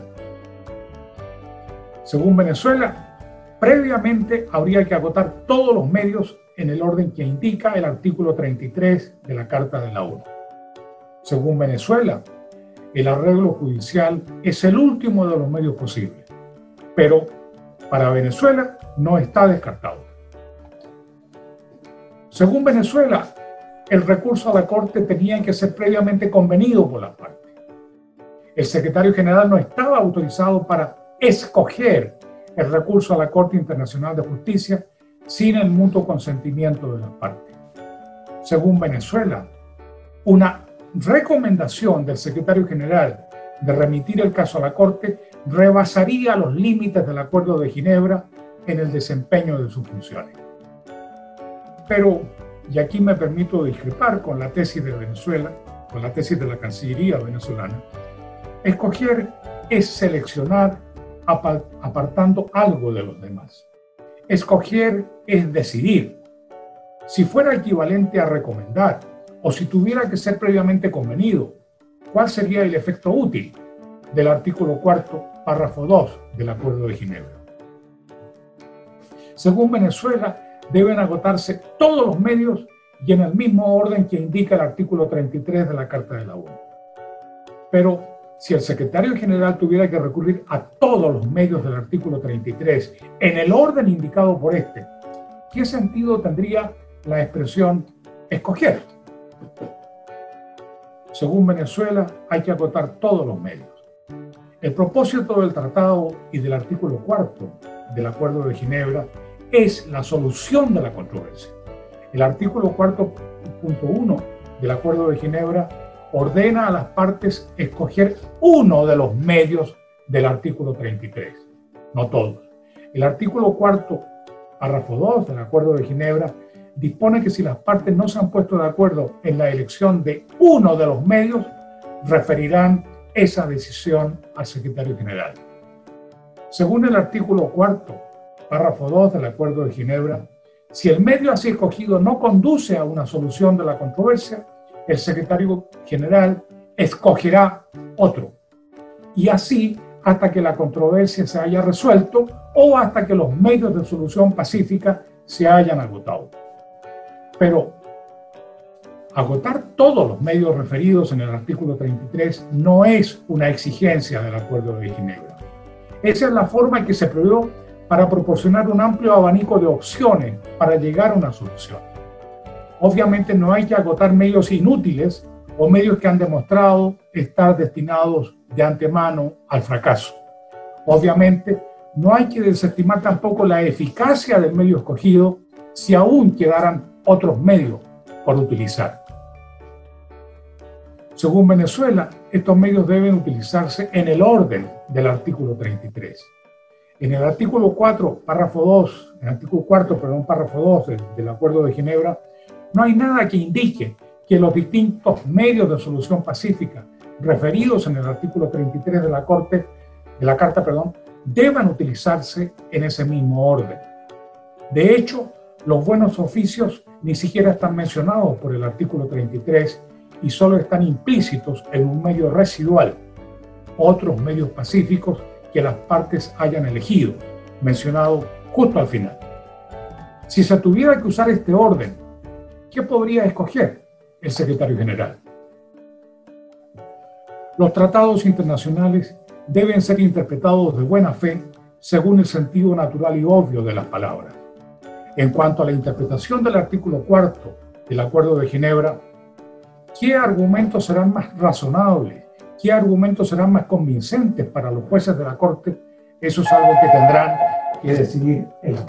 Según Venezuela, previamente habría que agotar todos los medios en el orden que indica el artículo 33 de la Carta de la ONU. Según Venezuela, el arreglo judicial es el último de los medios posibles, pero para Venezuela no está descartado. Según Venezuela, el recurso a la Corte tenía que ser previamente convenido por las partes. El secretario general no estaba autorizado para escoger el recurso a la Corte Internacional de Justicia sin el mutuo consentimiento de las partes. Según Venezuela, una recomendación del secretario general de remitir el caso a la Corte rebasaría los límites del Acuerdo de Ginebra en el desempeño de sus funciones. Pero, y aquí me permito discrepar con la tesis de Venezuela, con la tesis de la Cancillería venezolana, escoger es seleccionar apartando algo de los demás. Escoger es decidir. Si fuera equivalente a recomendar, o si tuviera que ser previamente convenido, ¿cuál sería el efecto útil del artículo 4, párrafo 2 del Acuerdo de Ginebra? Según Venezuela, deben agotarse todos los medios y en el mismo orden que indica el artículo 33 de la Carta de la ONU. Pero si el secretario general tuviera que recurrir a todos los medios del artículo 33 en el orden indicado por este, ¿qué sentido tendría la expresión escoger? Según Venezuela, hay que agotar todos los medios. El propósito del tratado y del artículo 4 del Acuerdo de Ginebra es la solución de la controversia. El artículo 4.1 del Acuerdo de Ginebra ordena a las partes escoger uno de los medios del artículo 33, no todos. El artículo 4, párrafo 2 del Acuerdo de Ginebra dispone que si las partes no se han puesto de acuerdo en la elección de uno de los medios, referirán esa decisión al secretario general. Según el artículo 4, párrafo 2 del Acuerdo de Ginebra, si el medio así escogido no conduce a una solución de la controversia, el secretario general escogerá otro. Y así hasta que la controversia se haya resuelto o hasta que los medios de solución pacífica se hayan agotado. Pero agotar todos los medios referidos en el artículo 33 no es una exigencia del Acuerdo de Ginebra. Esa es la forma en que se previó para proporcionar un amplio abanico de opciones para llegar a una solución. Obviamente no hay que agotar medios inútiles o medios que han demostrado estar destinados de antemano al fracaso. Obviamente no hay que desestimar tampoco la eficacia del medio escogido si aún quedaran otros medios por utilizar. Según Venezuela, estos medios deben utilizarse en el orden del artículo 33. En el artículo 4, párrafo 2, en el artículo 4, párrafo 2 del Acuerdo de Ginebra, no hay nada que indique que los distintos medios de solución pacífica referidos en el artículo 33 de la Carta, deban utilizarse en ese mismo orden. De hecho, los buenos oficios ni siquiera están mencionados por el artículo 33 y solo están implícitos en un medio residual, otros medios pacíficos que las partes hayan elegido, mencionado justo al final. Si se tuviera que usar este orden, ¿qué podría escoger el secretario general? Los tratados internacionales deben ser interpretados de buena fe según el sentido natural y obvio de las palabras. En cuanto a la interpretación del artículo 4 del Acuerdo de Ginebra, ¿qué argumentos serán más razonables? ¿Qué argumentos serán más convincentes para los jueces de la Corte? Eso es algo que tendrán que decidir ellos.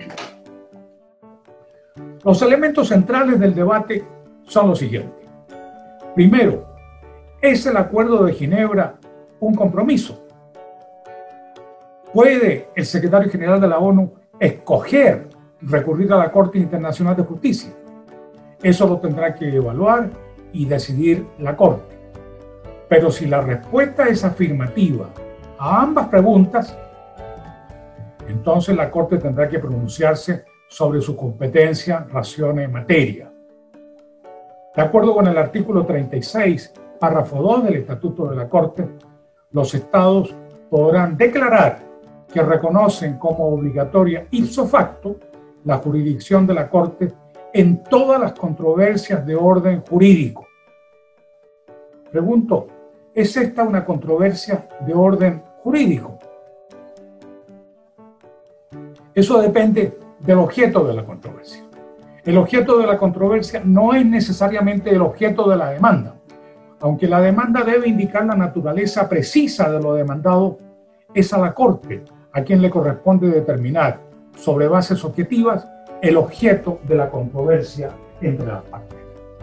Los elementos centrales del debate son los siguientes. Primero, ¿es el Acuerdo de Ginebra un compromiso? ¿Puede el secretario general de la ONU escoger recurrir a la Corte Internacional de Justicia? Eso lo tendrá que evaluar y decidir la Corte. Pero si la respuesta es afirmativa a ambas preguntas, entonces la Corte tendrá que pronunciarse sobre su competencia, razones, materia. De acuerdo con el artículo 36, párrafo 2 del Estatuto de la Corte, los estados podrán declarar que reconocen como obligatoria ipso facto la jurisdicción de la Corte en todas las controversias de orden jurídico. Pregunto, ¿es esta una controversia de orden jurídico? Eso depende del objeto de la controversia. El objeto de la controversia no es necesariamente el objeto de la demanda. Aunque la demanda debe indicar la naturaleza precisa de lo demandado, es a la Corte a quien le corresponde determinar, sobre bases objetivas, el objeto de la controversia entre las partes.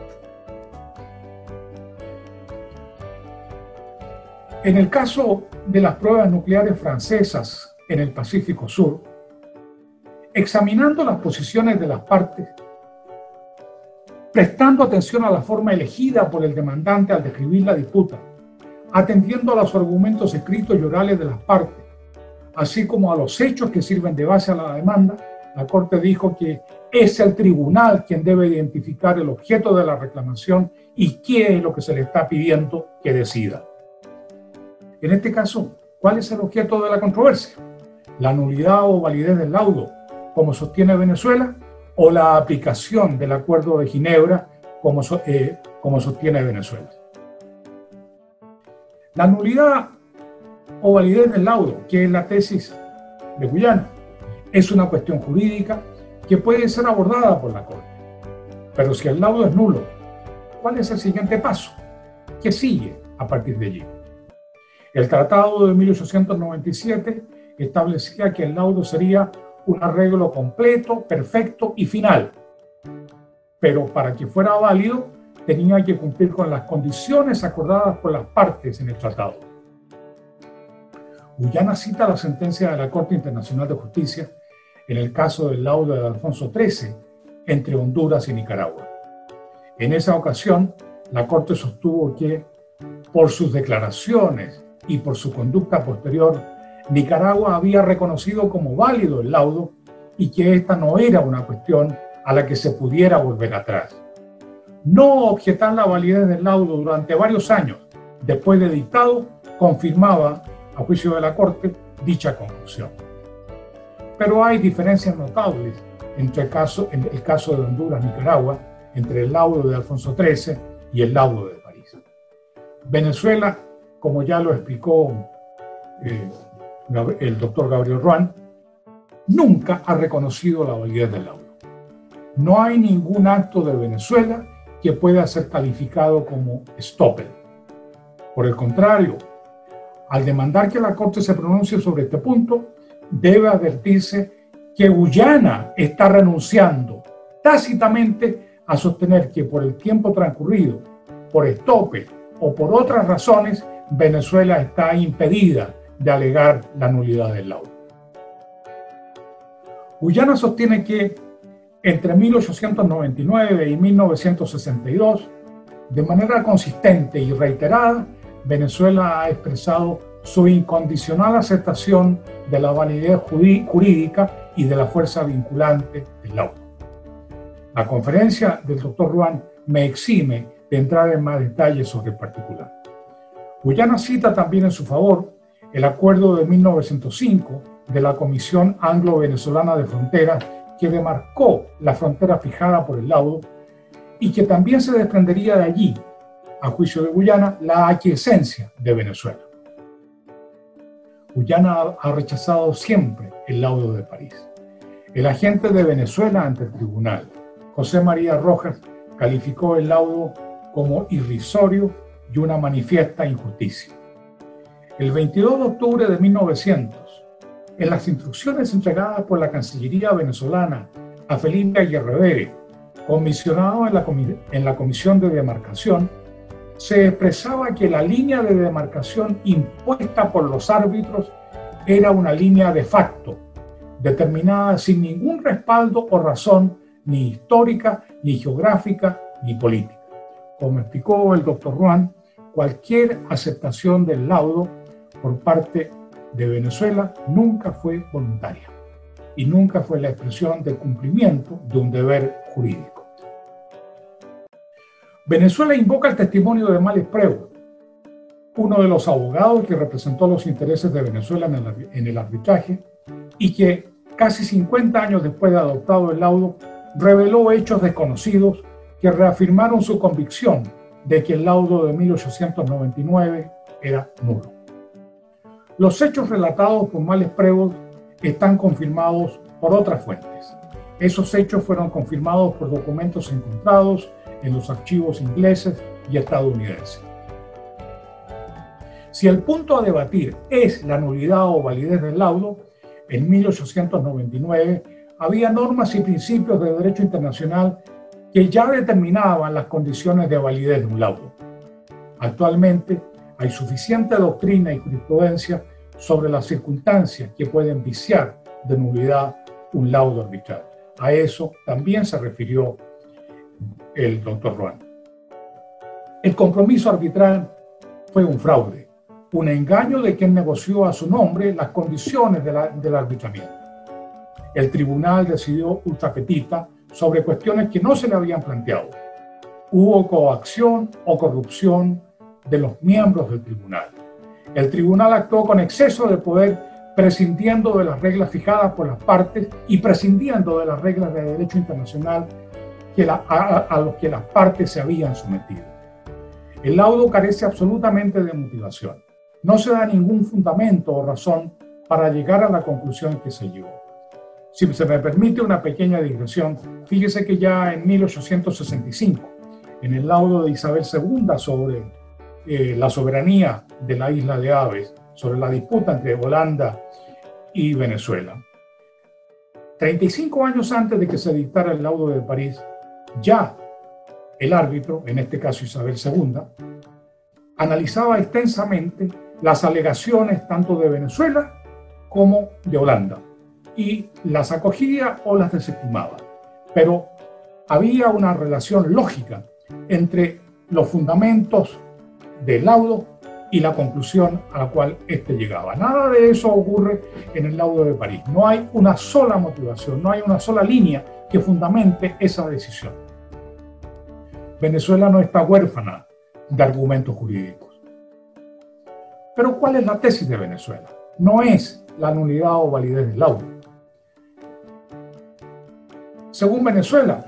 En el caso de las pruebas nucleares francesas en el Pacífico Sur, examinando las posiciones de las partes, prestando atención a la forma elegida por el demandante al describir la disputa, atendiendo a los argumentos escritos y orales de las partes, así como a los hechos que sirven de base a la demanda, la Corte dijo que es el tribunal quien debe identificar el objeto de la reclamación y qué es lo que se le está pidiendo que decida. En este caso, ¿cuál es el objeto de la controversia? ¿La nulidad o validez del laudo, como sostiene Venezuela, o la aplicación del Acuerdo de Ginebra, como sostiene Venezuela? La nulidad o validez del laudo, que es la tesis de Guyana, es una cuestión jurídica que puede ser abordada por la Corte. Pero si el laudo es nulo, ¿cuál es el siguiente paso? ¿Qué sigue a partir de allí? El Tratado de 1897 establecía que el laudo sería un arreglo completo, perfecto y final. Pero para que fuera válido, tenía que cumplir con las condiciones acordadas por las partes en el tratado. Guyana cita la sentencia de la Corte Internacional de Justicia en el caso del laudo de Alfonso XIII entre Honduras y Nicaragua. En esa ocasión, la Corte sostuvo que, por sus declaraciones y por su conducta posterior, Nicaragua había reconocido como válido el laudo y que esta no era una cuestión a la que se pudiera volver atrás. No objetar la validez del laudo durante varios años después de dictado confirmaba, a juicio de la Corte, dicha conclusión. Pero hay diferencias notables entre en el caso de Honduras-Nicaragua, entre el laudo de Alfonso XIII y el laudo de París. Venezuela, como ya lo explicó el doctor Gabriel Ruán, nunca ha reconocido la validez del laudo. No hay ningún acto de Venezuela que pueda ser calificado como estoppel. Por el contrario, al demandar que la Corte se pronuncie sobre este punto, debe advertirse que Guyana está renunciando tácitamente a sostener que por el tiempo transcurrido, por estoppel o por otras razones, Venezuela está impedida de alegar la nulidad del laudo. Guyana sostiene que entre 1899 y 1962, de manera consistente y reiterada, Venezuela ha expresado su incondicional aceptación de la validez jurídica y de la fuerza vinculante del laudo. La conferencia del doctor Ruán me exime de entrar en más detalles sobre el particular. Guyana cita también en su favor el acuerdo de 1905 de la Comisión Anglo-Venezolana de Fronteras, que demarcó la frontera fijada por el laudo y que también se desprendería de allí, a juicio de Guyana, la aquiescencia de Venezuela. Guyana ha rechazado siempre el laudo de París. El agente de Venezuela ante el tribunal, José María Rojas, calificó el laudo como irrisorio y una manifiesta injusticia. El 22 de octubre de 1900, en las instrucciones entregadas por la Cancillería venezolana a Felipe Aguirre, comisionado en la Comisión de Demarcación, se expresaba que la línea de demarcación impuesta por los árbitros era una línea de facto, determinada sin ningún respaldo o razón ni histórica, ni geográfica, ni política. Como explicó el doctor Ruán, cualquier aceptación del laudo por parte de Venezuela nunca fue voluntaria y nunca fue la expresión del cumplimiento de un deber jurídico. Venezuela invoca el testimonio de Males Prevost, uno de los abogados que representó los intereses de Venezuela en el arbitraje y que casi 50 años después de adoptado el laudo reveló hechos desconocidos que reafirmaron su convicción de que el laudo de 1899 era nulo. Los hechos relatados por Males Prevost están confirmados por otras fuentes. Esos hechos fueron confirmados por documentos encontrados en los archivos ingleses y estadounidenses. Si el punto a debatir es la nulidad o validez del laudo, en 1899 había normas y principios de derecho internacional que ya determinaban las condiciones de validez de un laudo. Actualmente hay suficiente doctrina y jurisprudencia sobre las circunstancias que pueden viciar de nulidad un laudo arbitral. A eso también se refirió el doctor Ruán. El compromiso arbitral fue un fraude, un engaño de quien negoció a su nombre las condiciones del arbitramiento. El tribunal decidió ultra petita sobre cuestiones que no se le habían planteado. Hubo coacción o corrupción de los miembros del tribunal. El tribunal actuó con exceso de poder, prescindiendo de las reglas fijadas por las partes y prescindiendo de las reglas de derecho internacional a los que las partes se habían sometido. El laudo carece absolutamente de motivación. No se da ningún fundamento o razón para llegar a la conclusión que se llegó. Si se me permite una pequeña digresión, fíjese que ya en 1865, en el laudo de Isabel II sobre la soberanía de la isla de Aves, sobre la disputa entre Holanda y Venezuela, 35 años antes de que se dictara el laudo de París, ya el árbitro, en este caso Isabel II, analizaba extensamente las alegaciones tanto de Venezuela como de Holanda y las acogía o las desestimaba. Pero había una relación lógica entre los fundamentos del laudo y la conclusión a la cual éste llegaba. Nada de eso ocurre en el laudo de París. No hay una sola motivación, no hay una sola línea que fundamente esa decisión. Venezuela no está huérfana de argumentos jurídicos. Pero ¿cuál es la tesis de Venezuela? No es la nulidad o validez del laudo. Según Venezuela,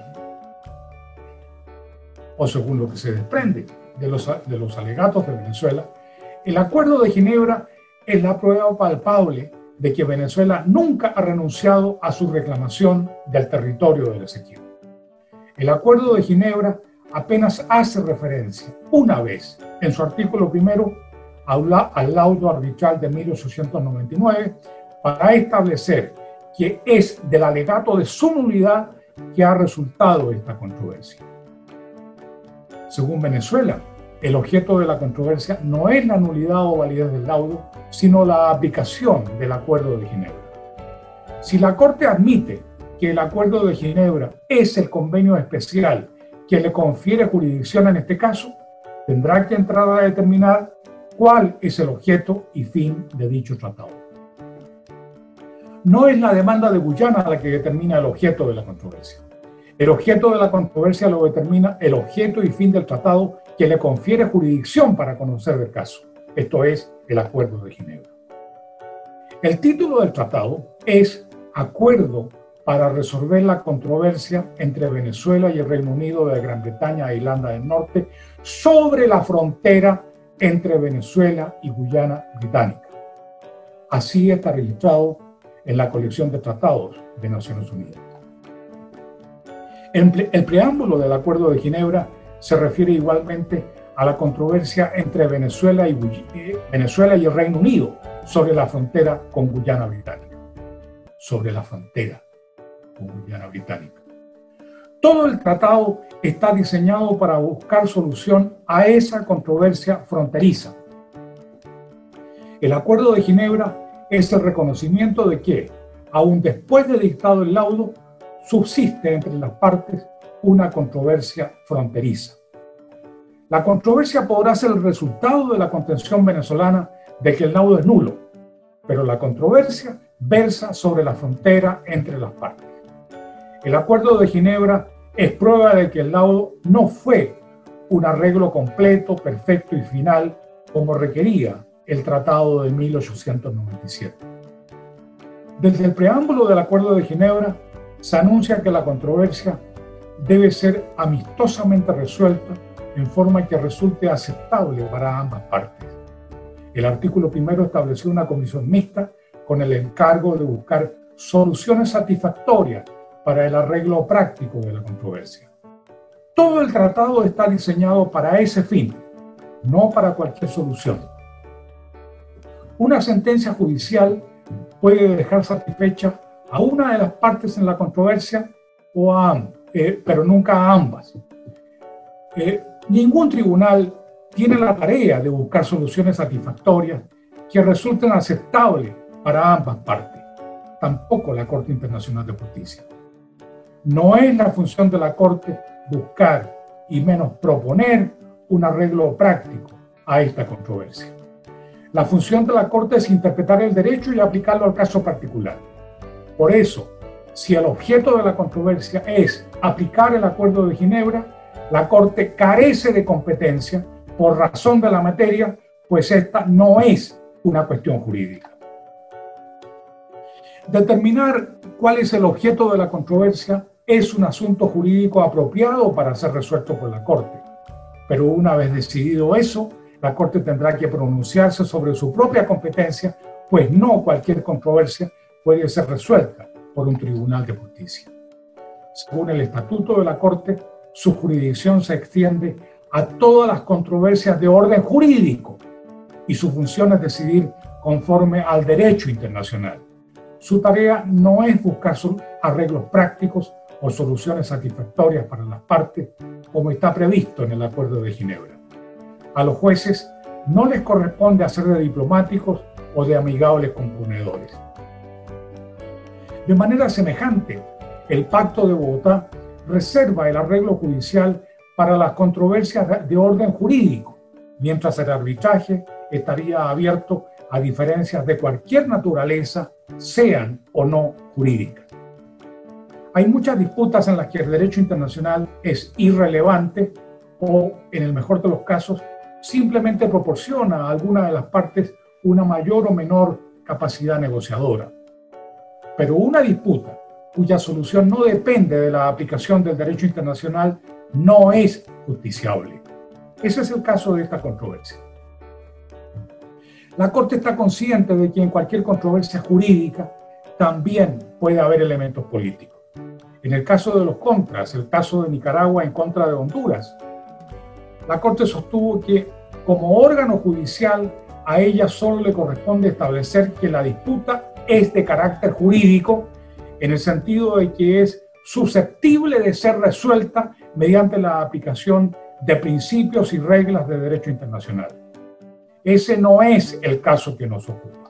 o según lo que se desprende de los alegatos de Venezuela, el Acuerdo de Ginebra es la prueba palpable de que Venezuela nunca ha renunciado a su reclamación del territorio del Esequibo. El Acuerdo de Ginebra apenas hace referencia una vez en su artículo primero al laudo arbitral de 1899 para establecer que es del alegato de su nulidad que ha resultado esta controversia. Según Venezuela, el objeto de la controversia no es la nulidad o validez del laudo, sino la aplicación del Acuerdo de Ginebra. Si la Corte admite que el Acuerdo de Ginebra es el convenio especial que le confiere jurisdicción en este caso, tendrá que entrar a determinar cuál es el objeto y fin de dicho tratado. No es la demanda de Guyana la que determina el objeto de la controversia. El objeto de la controversia lo determina el objeto y fin del tratado que le confiere jurisdicción para conocer el caso, esto es, el Acuerdo de Ginebra. El título del tratado es Acuerdo para resolver la controversia entre Venezuela y el Reino Unido de Gran Bretaña e Irlanda del Norte sobre la frontera entre Venezuela y Guyana Británica. Así está registrado en la colección de tratados de Naciones Unidas. El preámbulo del Acuerdo de Ginebra se refiere igualmente a la controversia entre Venezuela y el Reino Unido sobre la frontera con Guyana Británica. Sobre la frontera con Guyana Británica. Todo el tratado está diseñado para buscar solución a esa controversia fronteriza. El Acuerdo de Ginebra es el reconocimiento de que, aun después de dictado el laudo, subsiste entre las partes una controversia fronteriza. La controversia podrá ser el resultado de la contención venezolana de que el laudo es nulo, pero la controversia versa sobre la frontera entre las partes. El Acuerdo de Ginebra es prueba de que el laudo no fue un arreglo completo, perfecto y final, como requería el Tratado de 1897. Desde el preámbulo del Acuerdo de Ginebra se anuncia que la controversia debe ser amistosamente resuelta en forma que resulte aceptable para ambas partes. El artículo primero estableció una comisión mixta con el encargo de buscar soluciones satisfactorias para el arreglo práctico de la controversia. Todo el tratado está diseñado para ese fin, no para cualquier solución. Una sentencia judicial puede dejar satisfecha a una de las partes en la controversia o a ambas, pero nunca a ambas. Ningún tribunal tiene la tarea de buscar soluciones satisfactorias que resulten aceptables para ambas partes, tampoco la Corte Internacional de Justicia. No es la función de la Corte buscar y menos proponer un arreglo práctico a esta controversia. La función de la Corte es interpretar el derecho y aplicarlo al caso particular. Por eso, si el objeto de la controversia es aplicar el Acuerdo de Ginebra, la Corte carece de competencia por razón de la materia, pues esta no es una cuestión jurídica. Determinar cuál es el objeto de la controversia es un asunto jurídico apropiado para ser resuelto por la Corte. Pero una vez decidido eso, la Corte tendrá que pronunciarse sobre su propia competencia, pues no cualquier controversia puede ser resuelta por un tribunal de justicia. Según el Estatuto de la Corte, su jurisdicción se extiende a todas las controversias de orden jurídico y su función es decidir conforme al derecho internacional. Su tarea no es buscar arreglos prácticos o soluciones satisfactorias para las partes, como está previsto en el Acuerdo de Ginebra. A los jueces no les corresponde hacer de diplomáticos o de amigables componedores. De manera semejante, el Pacto de Bogotá reserva el arreglo judicial para las controversias de orden jurídico, mientras el arbitraje estaría abierto a diferencias de cualquier naturaleza, sean o no jurídicas. Hay muchas disputas en las que el derecho internacional es irrelevante o, en el mejor de los casos, simplemente proporciona a alguna de las partes una mayor o menor capacidad negociadora. Pero una disputa cuya solución no depende de la aplicación del derecho internacional no es justiciable. Ese es el caso de esta controversia. La Corte está consciente de que en cualquier controversia jurídica también puede haber elementos políticos. En el caso de los contras, el caso de Nicaragua en contra de Honduras, la Corte sostuvo que como órgano judicial a ella solo le corresponde establecer que la disputa es de carácter jurídico en el sentido de que es susceptible de ser resuelta mediante la aplicación de principios y reglas de derecho internacional. Ese no es el caso que nos ocupa.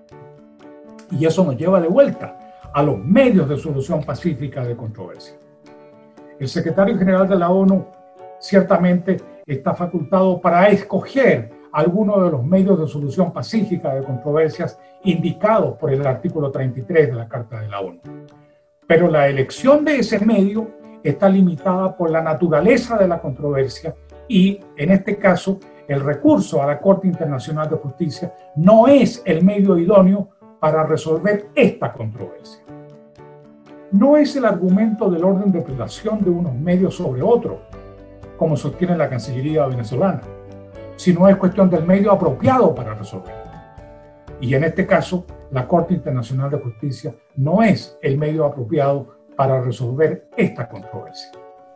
Y eso nos lleva de vuelta a los medios de solución pacífica de controversia. El secretario general de la ONU ciertamente está facultado para escoger algunos de los medios de solución pacífica de controversias indicados por el artículo 33 de la Carta de la ONU. Pero la elección de ese medio está limitada por la naturaleza de la controversia y, en este caso, el recurso a la Corte Internacional de Justicia no es el medio idóneo para resolver esta controversia. No es el argumento del orden de prelación de unos medios sobre otros, como sostiene la Cancillería venezolana, sino es cuestión del medio apropiado para resolverlo. Y en este caso, la Corte Internacional de Justicia no es el medio apropiado para resolver esta controversia.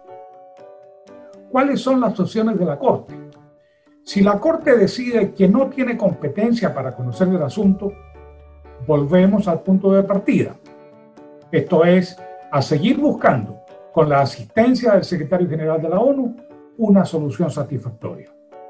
¿Cuáles son las opciones de la Corte? Si la Corte decide que no tiene competencia para conocer el asunto, volvemos al punto de partida. Esto es, a seguir buscando, con la asistencia del secretario general de la ONU, una solución satisfactoria.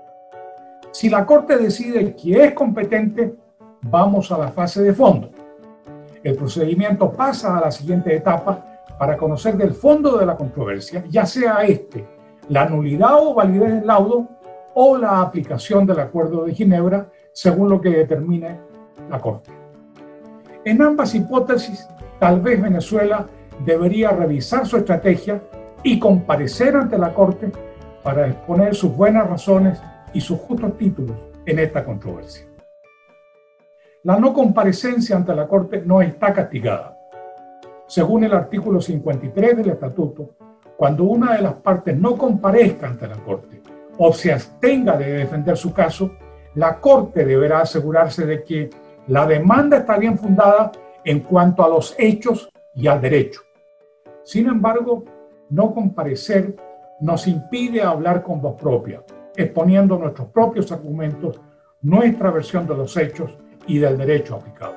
Si la Corte decide que es competente, vamos a la fase de fondo. El procedimiento pasa a la siguiente etapa para conocer del fondo de la controversia, ya sea la nulidad o validez del laudo o la aplicación del Acuerdo de Ginebra, según lo que determine la Corte. En ambas hipótesis, tal vez Venezuela debería revisar su estrategia y comparecer ante la Corte para exponer sus buenas razones y sus justos títulos en esta controversia. La no comparecencia ante la Corte no está castigada. Según el artículo 53 del Estatuto, cuando una de las partes no comparezca ante la Corte o se abstenga de defender su caso, la Corte deberá asegurarse de que la demanda está bien fundada en cuanto a los hechos y al derecho. Sin embargo, no comparecer nos impide hablar con voz propia, exponiendo nuestros propios argumentos, nuestra versión de los hechos y del derecho aplicable.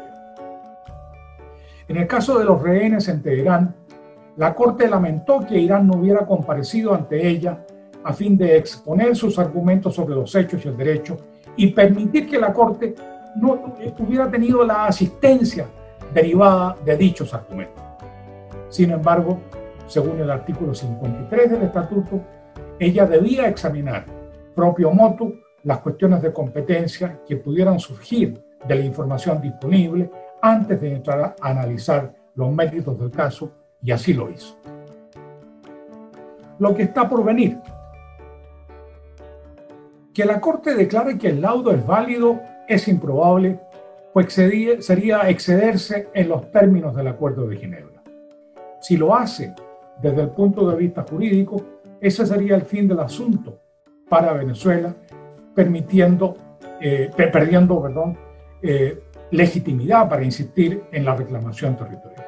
En el caso de los rehenes en Teherán, la Corte lamentó que Irán no hubiera comparecido ante ella a fin de exponer sus argumentos sobre los hechos y el derecho y permitir que la Corte no hubiera tenido la asistencia derivada de dichos argumentos. Sin embargo, según el artículo 53 del Estatuto, ella debía examinar propio motu las cuestiones de competencia que pudieran surgir de la información disponible antes de entrar a analizar los méritos del caso, y así lo hizo. Lo que está por venir. Que la Corte declare que el laudo es válido es improbable, pues sería excederse en los términos del Acuerdo de Ginebra. Si lo hace desde el punto de vista jurídico, ese sería el fin del asunto para Venezuela, perdiendo legitimidad para insistir en la reclamación territorial.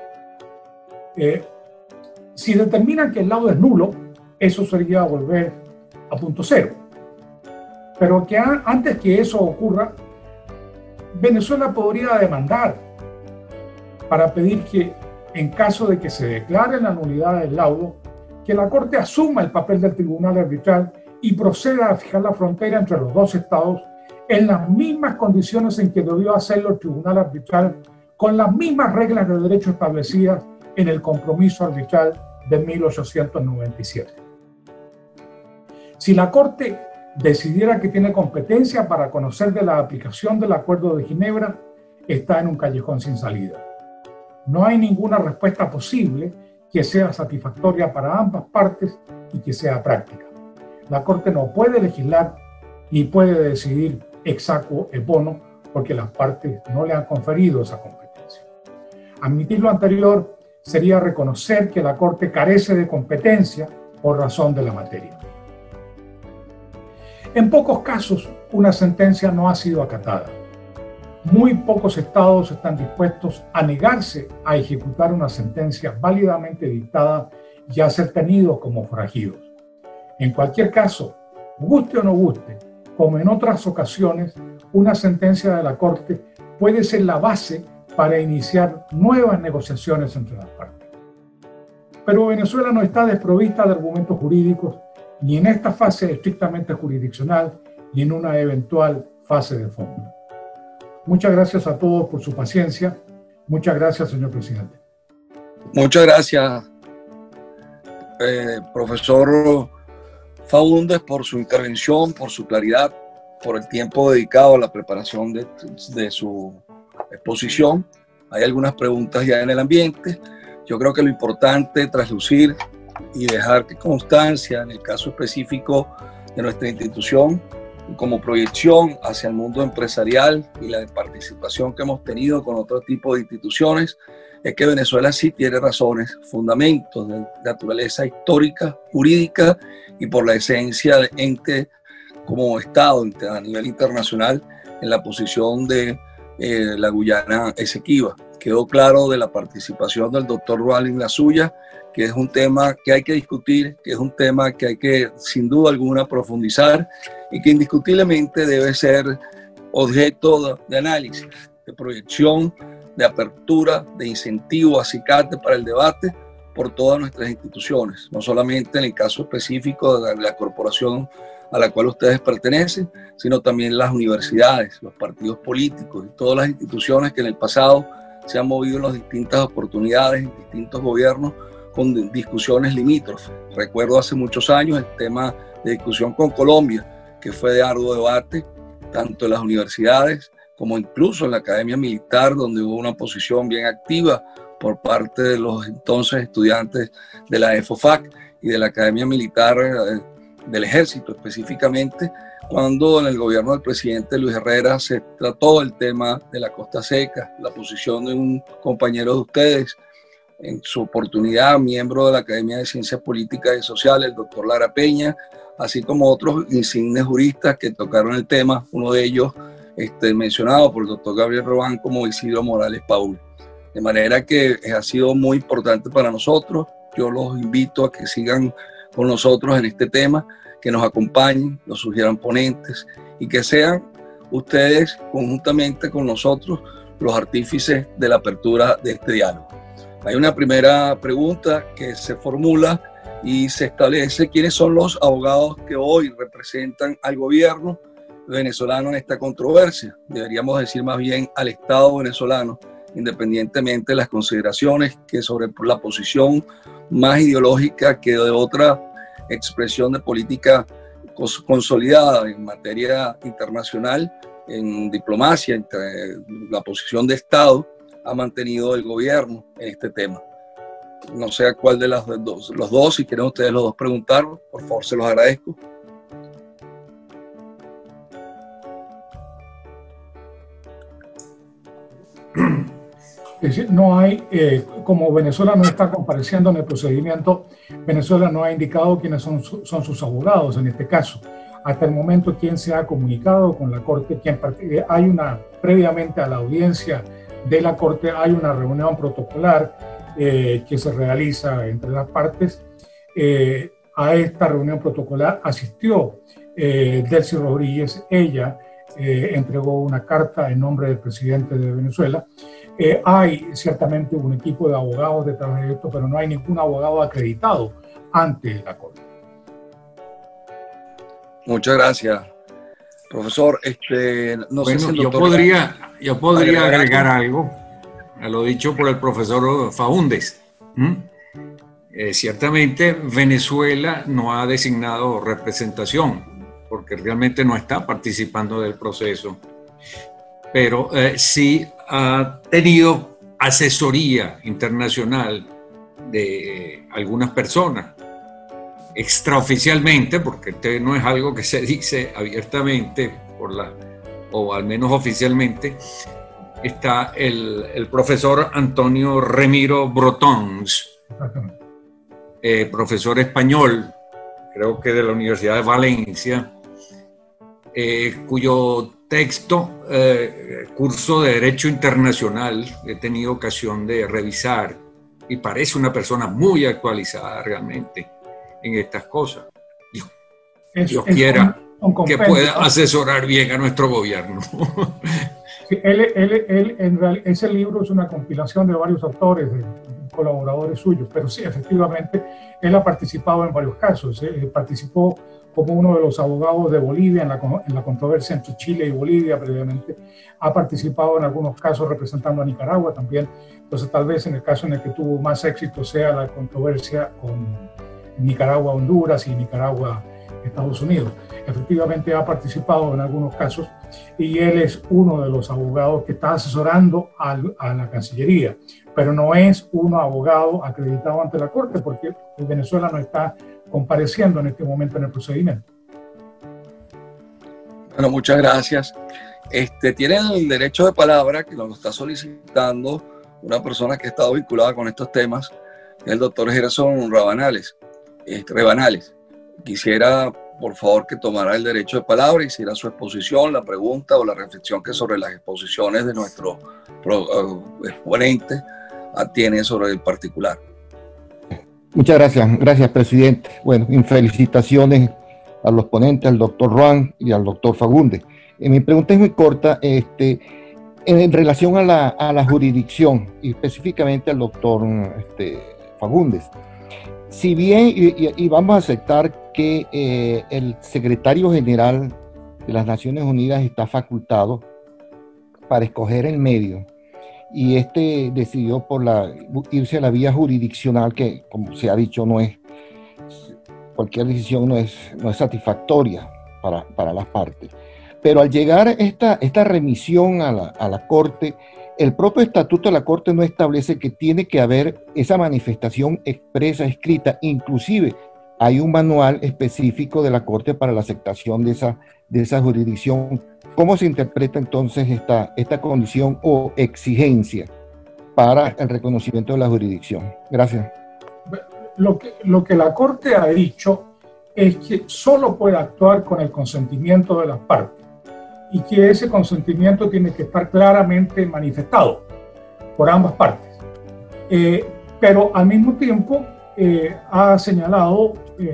Si determinan que el laudo es nulo, eso sería volver a punto cero. Pero que antes que eso ocurra, Venezuela podría demandar para pedir que, en caso de que se declare la nulidad del laudo, que la Corte asuma el papel del tribunal arbitral y proceda a fijar la frontera entre los dos estados en las mismas condiciones en que debió hacerlo el tribunal arbitral, con las mismas reglas de derecho establecidas en el compromiso arbitral de 1897. Si la Corte decidiera que tiene competencia para conocer de la aplicación del Acuerdo de Ginebra, está en un callejón sin salida. No hay ninguna respuesta posible que sea satisfactoria para ambas partes y que sea práctica. La Corte no puede legislar ni puede decidir ex aequo et bono porque las partes no le han conferido esa competencia. Admitir lo anterior sería reconocer que la Corte carece de competencia por razón de la materia. En pocos casos, una sentencia no ha sido acatada. Muy pocos estados están dispuestos a negarse a ejecutar una sentencia válidamente dictada y a ser tenidos como forajidos. En cualquier caso, guste o no guste, como en otras ocasiones, una sentencia de la Corte puede ser la base para iniciar nuevas negociaciones entre las partes. Pero Venezuela no está desprovista de argumentos jurídicos ni en esta fase estrictamente jurisdiccional ni en una eventual fase de fondo. Muchas gracias a todos por su paciencia. Muchas gracias, señor presidente. Muchas gracias, profesor Faúndez, por su intervención, por su claridad, por el tiempo dedicado a la preparación de su exposición. Hay algunas preguntas ya en el ambiente. Yo creo que lo importante es traslucir y dejar constancia en el caso específico de nuestra institución como proyección hacia el mundo empresarial y la participación que hemos tenido con otro tipo de instituciones, es que Venezuela sí tiene razones, fundamentos de naturaleza histórica, jurídica y por la esencia de ente como Estado a nivel internacional en la posición de la Guyana Esequiba. Quedó claro de la participación del doctor Roaldán la suya, que es un tema que hay que discutir, que es un tema que hay que sin duda alguna profundizar y que indiscutiblemente debe ser objeto de análisis, de proyección, de apertura, de incentivo, acicate para el debate por todas nuestras instituciones, no solamente en el caso específico de la corporación a la cual ustedes pertenecen, sino también las universidades, los partidos políticos y todas las instituciones que en el pasado se han movido en las distintas oportunidades, en distintos gobiernos, con discusiones limítrofes. Recuerdo hace muchos años el tema de discusión con Colombia, que fue de arduo debate, tanto en las universidades como incluso en la Academia Militar, donde hubo una posición bien activa por parte de los entonces estudiantes de la EFOFAC y de la Academia Militar del ejército específicamente, cuando en el gobierno del presidente Luis Herrera se trató el tema de la Costa Seca, la posición de un compañero de ustedes, en su oportunidad miembro de la Academia de Ciencias Políticas y Sociales, el doctor Lara Peña, así como otros insignes juristas que tocaron el tema, uno de ellos mencionado por el doctor Gabriel Robán como Isidro Morales Paul. De manera que ha sido muy importante para nosotros. Yo los invito a que sigan con nosotros en este tema, que nos acompañen, nos sugieran ponentes y que sean ustedes conjuntamente con nosotros los artífices de la apertura de este diálogo. Hay una primera pregunta que se formula y se establece quiénes son los abogados que hoy representan al gobierno venezolano en esta controversia. Deberíamos decir más bien al Estado venezolano, independientemente de las consideraciones que sobre la posición más ideológica que de otra expresión de política consolidada en materia internacional, en diplomacia, entre la posición de Estado ha mantenido el gobierno en este tema. No sé a cuál de los dos, si quieren ustedes los dos preguntar, por favor, se los agradezco. Es decir, no hay, como Venezuela no está compareciendo en el procedimiento, Venezuela no ha indicado quiénes son sus abogados en este caso. Hasta el momento, quién se ha comunicado con la Corte, previamente a la audiencia de la Corte, hay una reunión protocolar que se realiza entre las partes. A esta reunión protocolar asistió Delcy Rodríguez. Ella entregó una carta en nombre del presidente de Venezuela. Hay ciertamente un equipo de abogados detrás de esto, pero no hay ningún abogado acreditado ante la Corte. Muchas gracias, profesor. No sé si el doctor yo podría agregar algo a lo dicho por el profesor Faúndez. Ciertamente Venezuela no ha designado representación porque realmente no está participando del proceso, pero sí ha tenido asesoría internacional de algunas personas, extraoficialmente, porque este no es algo que se dice abiertamente, o al menos oficialmente. Está el profesor Antonio Remiro Brotons, profesor español, creo que de la Universidad de Valencia, cuyo texto, curso de Derecho Internacional, he tenido ocasión de revisar y parece una persona muy actualizada realmente en estas cosas. Dios quiera que pueda asesorar bien a nuestro gobierno. Sí, en realidad, ese libro es una compilación de varios autores, de colaboradores suyos, pero sí, efectivamente, él ha participado en varios casos. Participó como uno de los abogados de Bolivia en la controversia entre Chile y Bolivia previamente. Ha participado en algunos casos representando a Nicaragua también. Entonces, tal vez en el caso en el que tuvo más éxito sea la controversia con Nicaragua-Honduras y Nicaragua-Estados Unidos. Efectivamente, ha participado en algunos casos y él es uno de los abogados que está asesorando a la Cancillería, pero no es un abogado acreditado ante la Corte porque Venezuela no está compareciendo en este momento en el procedimiento. Bueno, muchas gracias. Tienen el derecho de palabra que nos lo está solicitando una persona que ha estado vinculada con estos temas, el doctor Gerson Rabanales. Quisiera, por favor, que tomara el derecho de palabra y hiciera su exposición, la pregunta o la reflexión que sobre las exposiciones de nuestro exponente tiene sobre el particular. Muchas gracias, presidente. Bueno, felicitaciones a los ponentes, al doctor Ruan y al doctor Fagundes. Mi pregunta es muy corta, en relación a la jurisdicción y específicamente al doctor Fagundes. Si bien, y vamos a aceptar que el secretario general de las Naciones Unidas está facultado para escoger el medio, y decidió irse a la vía jurisdiccional, que como se ha dicho, cualquier decisión no es satisfactoria para las partes. Pero al llegar esta remisión a la Corte, el propio estatuto de la Corte no establece que tiene que haber esa manifestación expresa, escrita, inclusive hay un manual específico de la Corte para la aceptación de esa jurisdicción. ¿Cómo se interpreta entonces esta condición o exigencia para el reconocimiento de la jurisdicción? Gracias. Lo que la Corte ha dicho es que solo puede actuar con el consentimiento de las partes y que ese consentimiento tiene que estar claramente manifestado por ambas partes. Pero al mismo tiempo ha señalado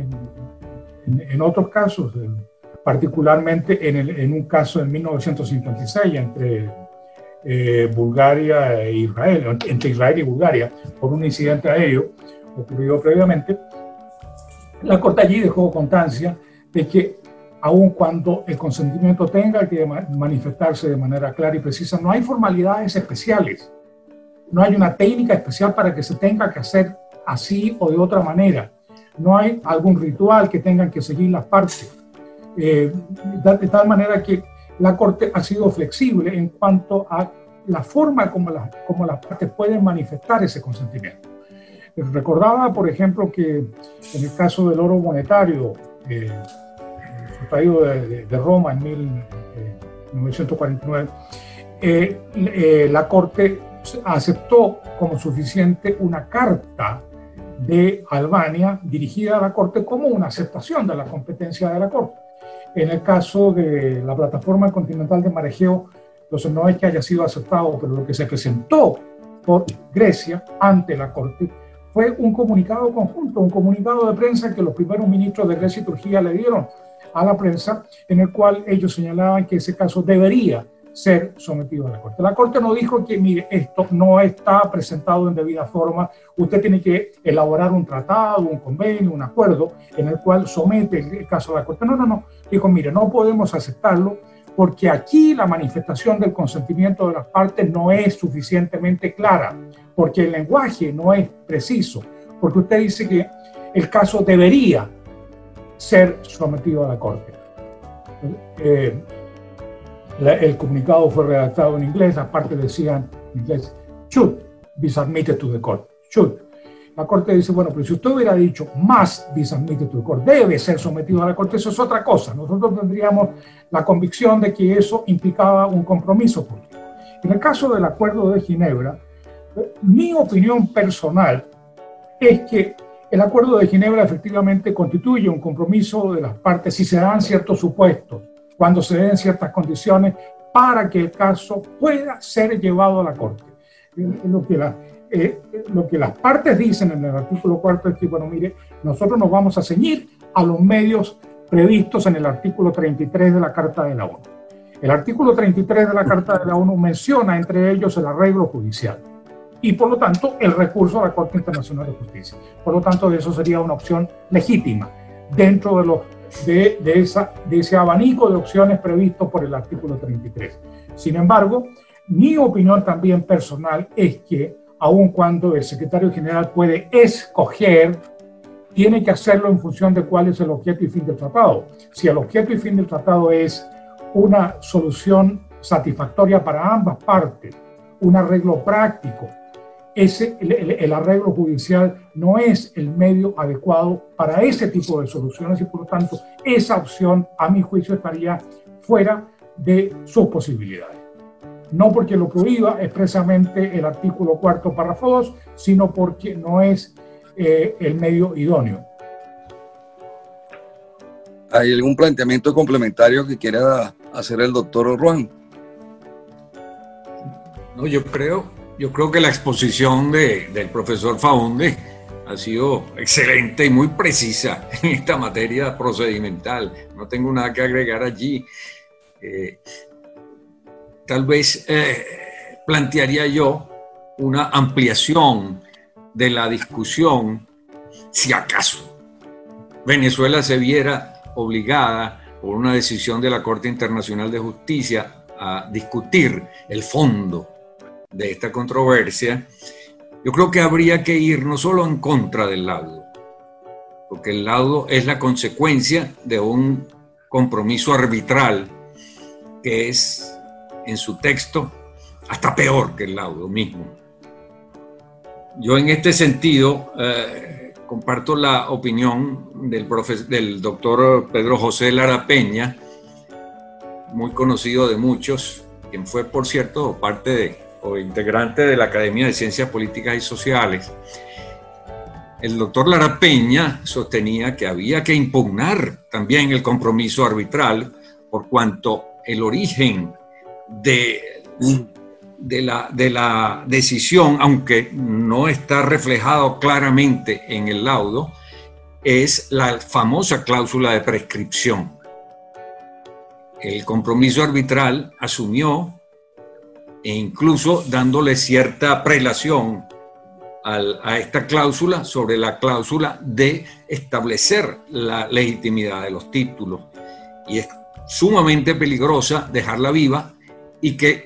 en otros casos, particularmente en un caso en 1956 entre Bulgaria e Israel, entre Israel y Bulgaria, por un incidente aéreo ocurrido previamente, la Corte allí dejó constancia de que aun cuando el consentimiento tenga que manifestarse de manera clara y precisa, no hay formalidades especiales, no hay una técnica especial para que se tenga que hacer así o de otra manera, no hay algún ritual que tengan que seguir las partes, de tal manera que la Corte ha sido flexible en cuanto a la forma como las partes pueden manifestar ese consentimiento. Recordaba, por ejemplo, que en el caso del oro monetario traído de Roma en 1949, la Corte aceptó como suficiente una carta de Albania dirigida a la Corte como una aceptación de la competencia de la Corte. En el caso de la plataforma continental de marejeo, entonces no es que haya sido aceptado, pero lo que se presentó por Grecia ante la Corte fue un comunicado conjunto, un comunicado de prensa que los primeros ministros de Grecia y Turquía le dieron a la prensa, en el cual ellos señalaban que ese caso debería ser sometido a la Corte. La Corte no dijo que, mire, esto no está presentado en debida forma, usted tiene que elaborar un tratado, un convenio, un acuerdo en el cual somete el caso a la Corte. No. Dijo, mire, no podemos aceptarlo porque aquí la manifestación del consentimiento de las partes no es suficientemente clara, porque el lenguaje no es preciso, porque usted dice que el caso debería ser sometido a la Corte. El comunicado fue redactado en inglés, las partes decían en inglés, should be submitted to the court, should. La Corte dice, bueno, pero si usted hubiera dicho must be submitted to the court, debe ser sometido a la Corte, eso es otra cosa. Nosotros tendríamos la convicción de que eso implicaba un compromiso político. En el caso del Acuerdo de Ginebra, mi opinión personal es que el Acuerdo de Ginebra efectivamente constituye un compromiso de las partes si se dan ciertos supuestos, cuando se den ciertas condiciones para que el caso pueda ser llevado a la Corte. Lo que las partes dicen en el artículo 4 es que, bueno, mire, nosotros nos vamos a ceñir a los medios previstos en el artículo 33 de la Carta de la ONU. El artículo 33 de la Carta de la ONU menciona entre ellos el arreglo judicial y, por lo tanto, el recurso a la Corte Internacional de Justicia. Por lo tanto, eso sería una opción legítima dentro de ese abanico de opciones previsto por el artículo 33. Sin embargo, mi opinión también personal es que, aun cuando el secretario general puede escoger, tiene que hacerlo en función de cuál es el objeto y fin del tratado. Si el objeto y fin del tratado es una solución satisfactoria para ambas partes, un arreglo práctico, el arreglo judicial no es el medio adecuado para ese tipo de soluciones y, por lo tanto, esa opción, a mi juicio, estaría fuera de sus posibilidades. No porque lo prohíba expresamente el artículo 4, párrafo 2, sino porque no es el medio idóneo. ¿Hay algún planteamiento complementario que quiera hacer el doctor Ruan? No, yo creo que la exposición del profesor Faúndez ha sido excelente y muy precisa en esta materia procedimental. No tengo nada que agregar allí. Tal vez plantearía yo una ampliación de la discusión, si acaso Venezuela se viera obligada por una decisión de la Corte Internacional de Justicia a discutir el fondo de esta controversia. Yo creo que habría que ir no solo en contra del laudo, porque el laudo es la consecuencia de un compromiso arbitral que es, en su texto, hasta peor que el laudo mismo. Yo en este sentido comparto la opinión del doctor Pedro José Lara Peña, muy conocido de muchos, quien fue, por cierto, integrante de la Academia de Ciencias Políticas y Sociales. El doctor Lara Peña sostenía que había que impugnar también el compromiso arbitral, por cuanto el origen de la decisión, aunque no está reflejado claramente en el laudo, es la famosa cláusula de prescripción. El compromiso arbitral asumió, e incluso dándole cierta prelación a esta cláusula, sobre la cláusula de establecer la legitimidad de los títulos. Y es sumamente peligrosa dejarla viva y que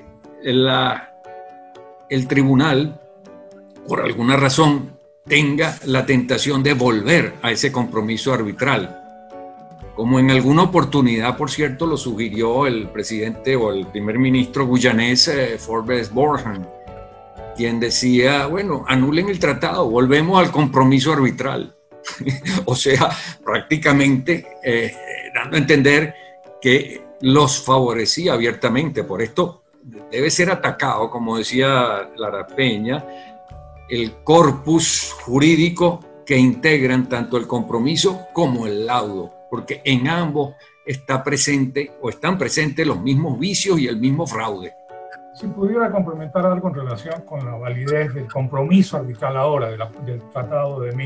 el tribunal, por alguna razón, tenga la tentación de volver a ese compromiso arbitral. Como en alguna oportunidad, por cierto, lo sugirió el presidente o el primer ministro guyanés Forbes Borhan, quien decía, bueno, anulen el tratado, volvemos al compromiso arbitral. O sea, prácticamente dando a entender que los favorecía abiertamente. Por esto debe ser atacado, como decía Lara Peña, el corpus jurídico que integran tanto el compromiso como el laudo, porque en ambos están presentes los mismos vicios y el mismo fraude. Si pudiera complementar algo en relación con la validez del compromiso arbitral ahora del Tratado de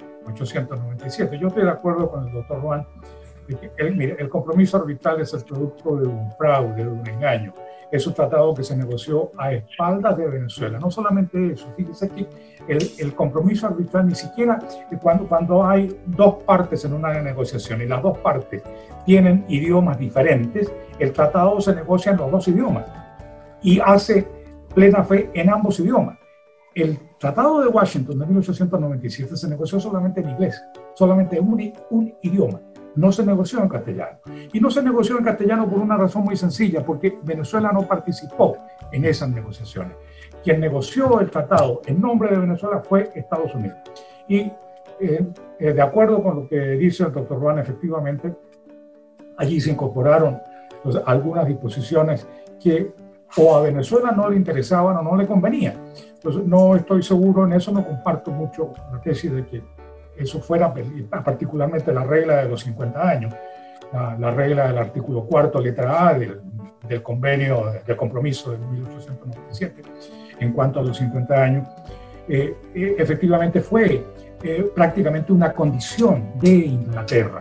1897. Yo estoy de acuerdo con el doctor Juan. El compromiso arbitral es el producto de un fraude, de un engaño. Es un tratado que se negoció a espaldas de Venezuela. No solamente eso, fíjese que el compromiso arbitral ni siquiera, cuando hay dos partes en una negociación y las dos partes tienen idiomas diferentes, el tratado se negocia en los dos idiomas y hace plena fe en ambos idiomas. El Tratado de Washington de 1897 se negoció solamente en inglés, solamente un idioma. No se negoció en castellano. Y no se negoció en castellano por una razón muy sencilla, porque Venezuela no participó en esas negociaciones. Quien negoció el tratado en nombre de Venezuela fue Estados Unidos. Y de acuerdo con lo que dice el doctor Juan, efectivamente, allí se incorporaron algunas disposiciones que o a Venezuela no le interesaban o no le convenían. Entonces, no estoy seguro, en eso no comparto mucho la tesis de que eso fuera particularmente la regla de los 50 años, la regla del artículo 4, letra A del convenio, del compromiso de 1897, en cuanto a los 50 años, efectivamente fue prácticamente una condición de Inglaterra.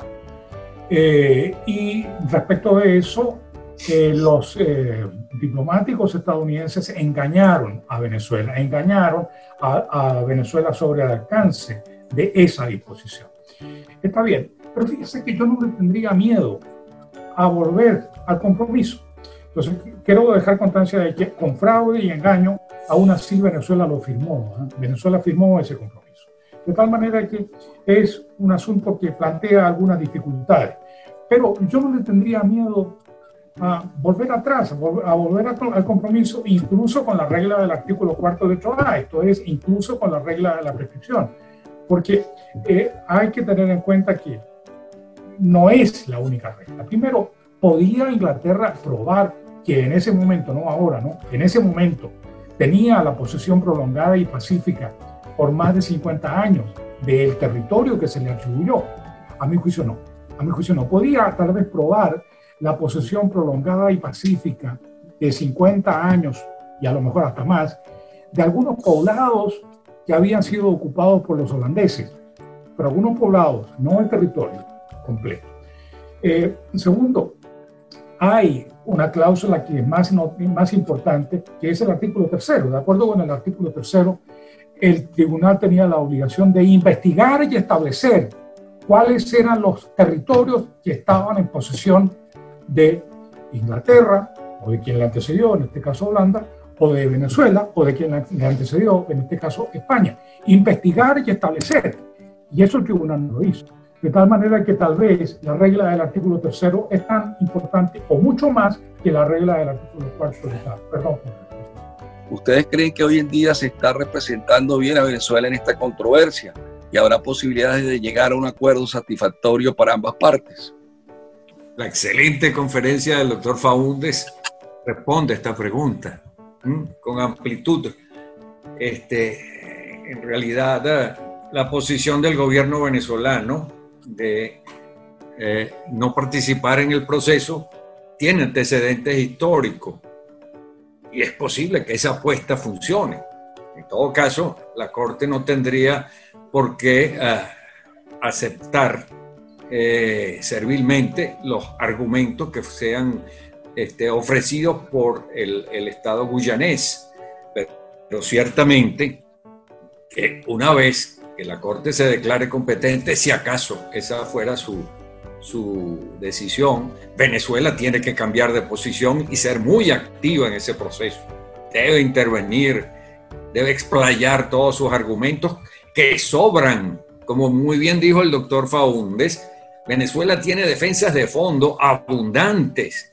Y respecto de eso, los diplomáticos estadounidenses engañaron a Venezuela sobre el alcance de esa disposición. Está bien, pero fíjese que yo no le tendría miedo a volver al compromiso. Entonces, quiero dejar constancia de que con fraude y engaño, aún así Venezuela lo firmó. Venezuela firmó ese compromiso. De tal manera que es un asunto que plantea algunas dificultades. Pero yo no le tendría miedo a volver atrás, a volver al compromiso, incluso con la regla del artículo 4 de letra A, esto es, incluso con la regla de la prescripción. Porque hay que tener en cuenta que no es la única regla. Primero, podía Inglaterra probar que en ese momento, no ahora, ¿no? En ese momento tenía la posesión prolongada y pacífica por más de 50 años del territorio que se le atribuyó. A mi juicio no. A mi juicio no. Podía tal vez probar la posesión prolongada y pacífica de 50 años y a lo mejor hasta más de algunos poblados que habían sido ocupados por los holandeses, pero algunos poblados, no el territorio completo. Segundo, hay una cláusula que es más importante, que es el artículo 3. De acuerdo con el artículo 3, el tribunal tenía la obligación de investigar y establecer cuáles eran los territorios que estaban en posesión de Inglaterra, o de quien le antecedió, en este caso Holanda, o de Venezuela, o de quien le antecedió, en este caso España. Investigar y establecer. Y eso el tribunal no lo hizo. De tal manera que tal vez la regla del artículo 3 es tan importante, o mucho más, que la regla del artículo 4 de Estado. Perdón. ¿Ustedes creen que hoy en día se está representando bien a Venezuela en esta controversia? y habrá posibilidades de llegar a un acuerdo satisfactorio para ambas partes. La excelente conferencia del doctor Faúndez responde a esta pregunta con amplitud. En realidad, la posición del gobierno venezolano de no participar en el proceso tiene antecedentes históricos y es posible que esa apuesta funcione. En todo caso, la Corte no tendría por qué aceptar servilmente los argumentos que sean ofrecidos por el Estado guyanés. Pero ciertamente que una vez que la Corte se declare competente, si acaso esa fuera su decisión, Venezuela tiene que cambiar de posición y ser muy activa en ese proceso. Debe intervenir, debe explayar todos sus argumentos que sobran. Como muy bien dijo el doctor Faúndez, Venezuela tiene defensas de fondo abundantes.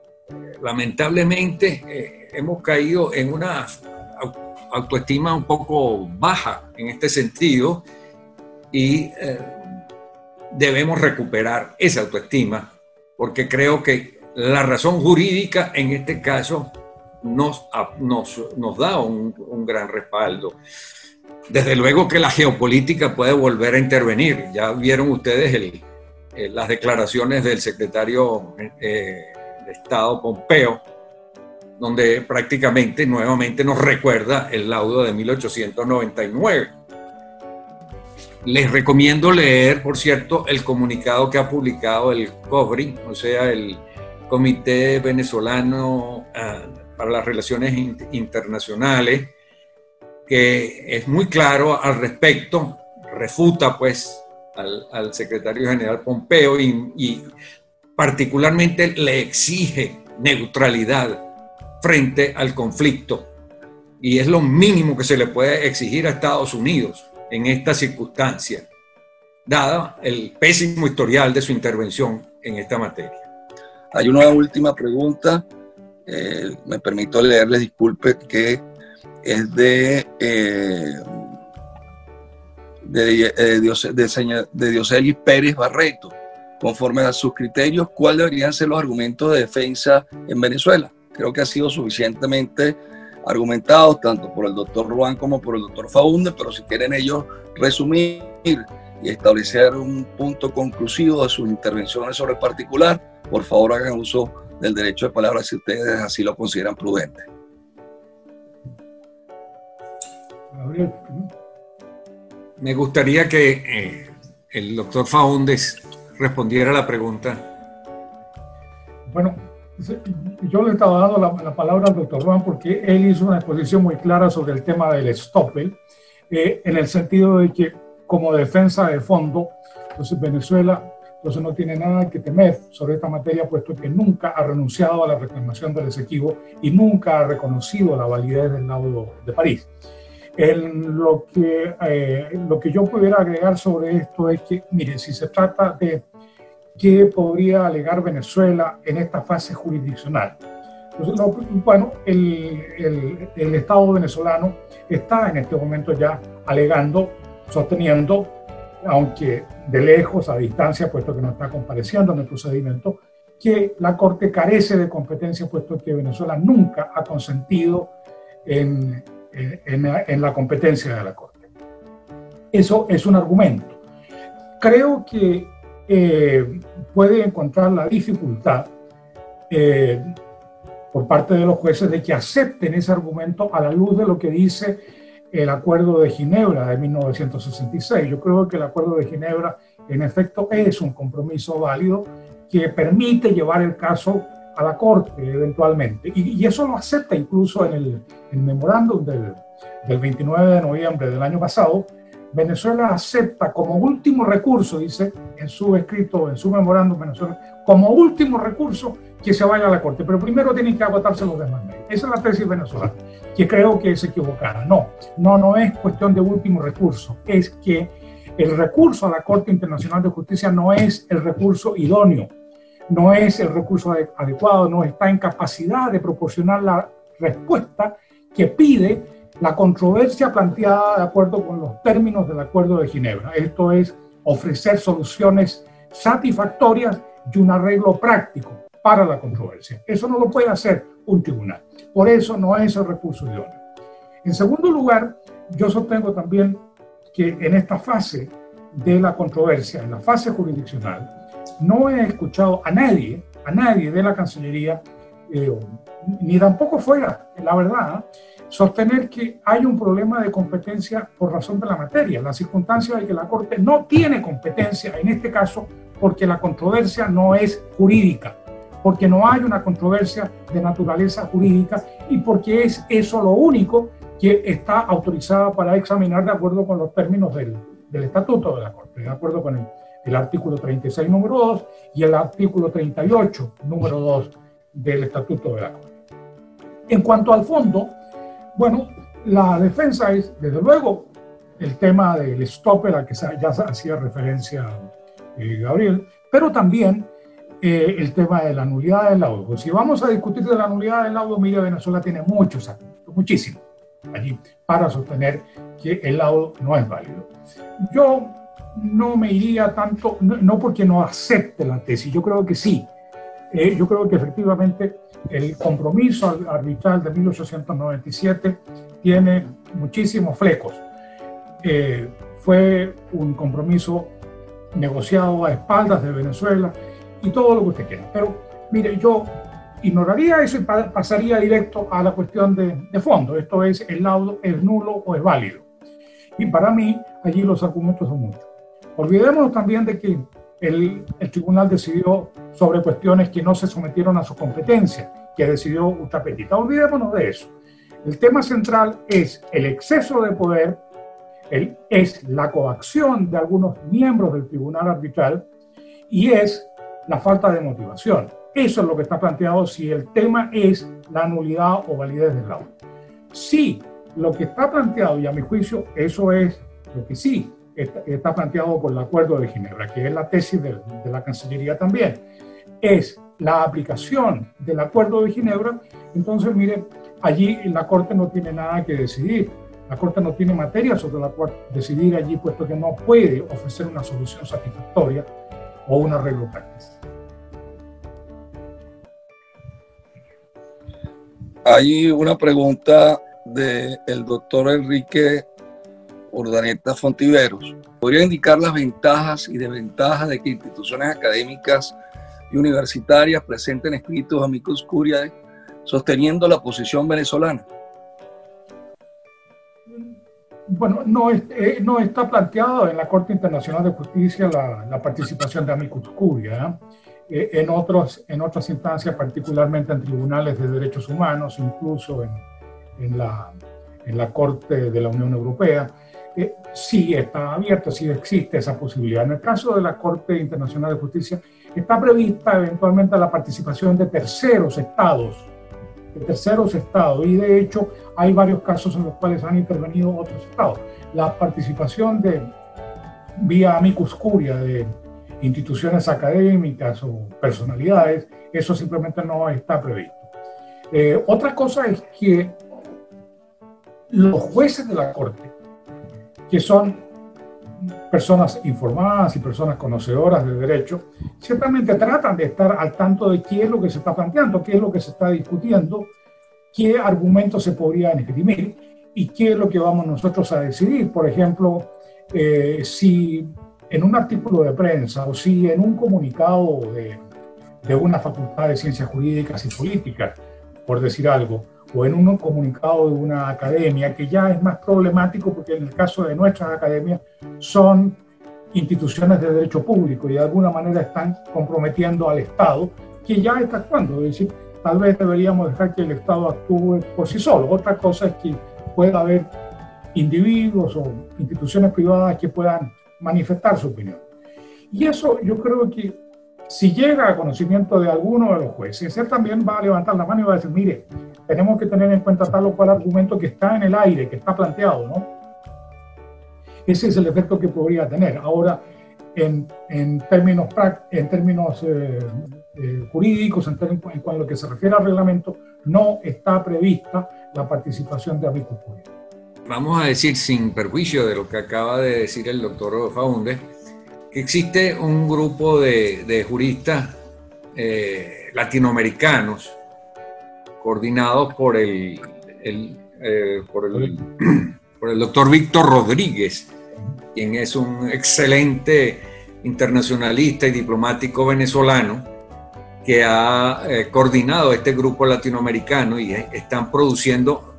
Lamentablemente hemos caído en una autoestima un poco baja en este sentido y debemos recuperar esa autoestima, porque creo que la razón jurídica en este caso nos da un gran respaldo. Desde luego que la geopolítica puede volver a intervenir. Ya vieron ustedes las declaraciones del secretario de Estado Pompeo, donde prácticamente nuevamente nos recuerda el laudo de 1899. Les recomiendo leer, por cierto, el comunicado que ha publicado el COBRI, o sea, el Comité Venezolano para las Relaciones Internacionales, que es muy claro al respecto, refuta pues al secretario general Pompeo y particularmente le exige neutralidad frente al conflicto, y es lo mínimo que se le puede exigir a Estados Unidos en esta circunstancia, dada el pésimo historial de su intervención en esta materia. Hay una última pregunta, me permito leerles, disculpe, que es de Dioselis Pérez Barreto. Conforme a sus criterios, ¿cuáles deberían ser los argumentos de defensa en Venezuela? Creo que ha sido suficientemente argumentado tanto por el doctor Ruán como por el doctor Faúndez, pero si quieren ellos resumir y establecer un punto conclusivo de sus intervenciones sobre el particular, por favor hagan uso del derecho de palabra si ustedes así lo consideran prudente. Me gustaría que el doctor Faúndez respondiera a la pregunta. Bueno, yo le estaba dando la palabra al doctor Ruán porque él hizo una exposición muy clara sobre el tema del estoppel, en el sentido de que como defensa de fondo, entonces Venezuela no tiene nada que temer sobre esta materia, puesto que nunca ha renunciado a la reclamación del Esequibo y nunca ha reconocido la validez del laudo de París. Lo que yo pudiera agregar sobre esto es que, mire, si se trata de qué podría alegar Venezuela en esta fase jurisdiccional. Entonces, bueno, el Estado venezolano está en este momento ya alegando, sosteniendo, aunque de lejos, a distancia, puesto que no está compareciendo en el procedimiento, que la Corte carece de competencia, puesto que Venezuela nunca ha consentido en la competencia de la Corte. Eso es un argumento. Creo que puede encontrar la dificultad por parte de los jueces de que acepten ese argumento a la luz de lo que dice el Acuerdo de Ginebra de 1966. Yo creo que el Acuerdo de Ginebra, en efecto, es un compromiso válido que permite llevar el caso a la Corte eventualmente. Y eso lo acepta incluso en el memorándum del 29 de noviembre del año pasado. Venezuela acepta como último recurso, dice en su escrito, en su memorándum, Venezuela, como último recurso que se vaya a la Corte, pero primero tienen que agotarse los demás medios. Esa es la tesis venezolana, que creo que es equivocada. No es cuestión de último recurso, es que el recurso a la Corte Internacional de Justicia no es el recurso idóneo, no es el recurso adecuado, no está en capacidad de proporcionar la respuesta que pide la controversia planteada de acuerdo con los términos del Acuerdo de Ginebra. Esto es ofrecer soluciones satisfactorias y un arreglo práctico para la controversia. Eso no lo puede hacer un tribunal. Por eso no es el recurso idóneo. En segundo lugar, yo sostengo también que en esta fase de la controversia, en la fase jurisdiccional, no he escuchado a nadie de la Cancillería, ni tampoco fuera, la verdad, sostener que hay un problema de competencia por razón de la materia, la circunstancia de que la Corte no tiene competencia en este caso porque la controversia no es jurídica, porque no hay una controversia de naturaleza jurídica y porque es eso lo único que está autorizada para examinar de acuerdo con los términos del Estatuto de la Corte, de acuerdo con el artículo 36, número 2, y el artículo 38, número 2 del Estatuto de la Corte. En cuanto al fondo, bueno, la defensa es, desde luego, el tema del stopper al que ya hacía referencia Gabriel, pero también el tema de la nulidad del laudo. Pues si vamos a discutir de la nulidad del laudo, mire, Venezuela tiene muchos argumentos, muchísimos, allí, para sostener que el laudo no es válido. Yo no me iría tanto, no porque no acepte la tesis, yo creo que sí. Yo creo que efectivamente el compromiso arbitral de 1897 tiene muchísimos flecos. Fue un compromiso negociado a espaldas de Venezuela y todo lo que usted quiera. Pero mire, yo ignoraría eso y pasaría directo a la cuestión de fondo. Esto es, ¿el laudo es nulo o es válido? Y para mí, allí los argumentos son muchos. Olvidémonos también de que el tribunal decidió sobre cuestiones que no se sometieron a su competencia, que decidió ultra petita. Olvidémonos de eso. El tema central es el exceso de poder, es la coacción de algunos miembros del tribunal arbitral y es la falta de motivación. Eso es lo que está planteado si el tema es la nulidad o validez del laudo. Si lo que está planteado, y a mi juicio eso es lo que sí está planteado por el Acuerdo de Ginebra, que es la tesis de la Cancillería también, es la aplicación del Acuerdo de Ginebra. Entonces, mire, allí la Corte no tiene nada que decidir. La Corte no tiene materia sobre la cual decidir allí, puesto que no puede ofrecer una solución satisfactoria o un arreglo práctico. Hay una pregunta del doctor Enrique Urdaneta Fontiveros. ¿Podría indicar las ventajas y desventajas de que instituciones académicas y universitarias presenten escritos amicus curiae sosteniendo la posición venezolana? Bueno, no está planteado en la Corte Internacional de Justicia la participación de amicus curiae, en otras instancias, particularmente en tribunales de derechos humanos, incluso en la Corte de la Unión Europea. Sí está abierto, sí existe esa posibilidad. En el caso de la Corte Internacional de Justicia está prevista eventualmente la participación de terceros estados, y de hecho hay varios casos en los cuales han intervenido otros estados. La participación vía amicus curiae de instituciones académicas o personalidades, eso simplemente no está previsto. Otra cosa es que los jueces de la Corte, que son personas informadas y personas conocedoras de derecho, ciertamente tratan de estar al tanto de qué es lo que se está planteando, qué es lo que se está discutiendo, qué argumentos se podrían esgrimir y qué es lo que vamos nosotros a decidir. Por ejemplo, si en un artículo de prensa o si en un comunicado de una facultad de ciencias jurídicas y políticas, por decir algo, o en un comunicado de una academia, que ya es más problemático porque en el caso de nuestras academias son instituciones de derecho público y de alguna manera están comprometiendo al Estado, que ya está actuando. Es decir, tal vez deberíamos dejar que el Estado actúe por sí solo. Otra cosa es que pueda haber individuos o instituciones privadas que puedan manifestar su opinión. Y eso yo creo que si llega a conocimiento de alguno de los jueces, él también va a levantar la mano y va a decir, mire, tenemos que tener en cuenta tal o cual argumento que está en el aire, que está planteado, ¿no? Ese es el efecto que podría tener. Ahora, en términos jurídicos, en cuanto a lo que se refiere al reglamento, no está prevista la participación de amicus curiae. vamos a decir, sin perjuicio de lo que acaba de decir el doctor Faúndez, que existe un grupo de juristas latinoamericanos coordinados por el doctor Víctor Rodríguez, quien es un excelente internacionalista y diplomático venezolano que ha coordinado este grupo latinoamericano y están produciendo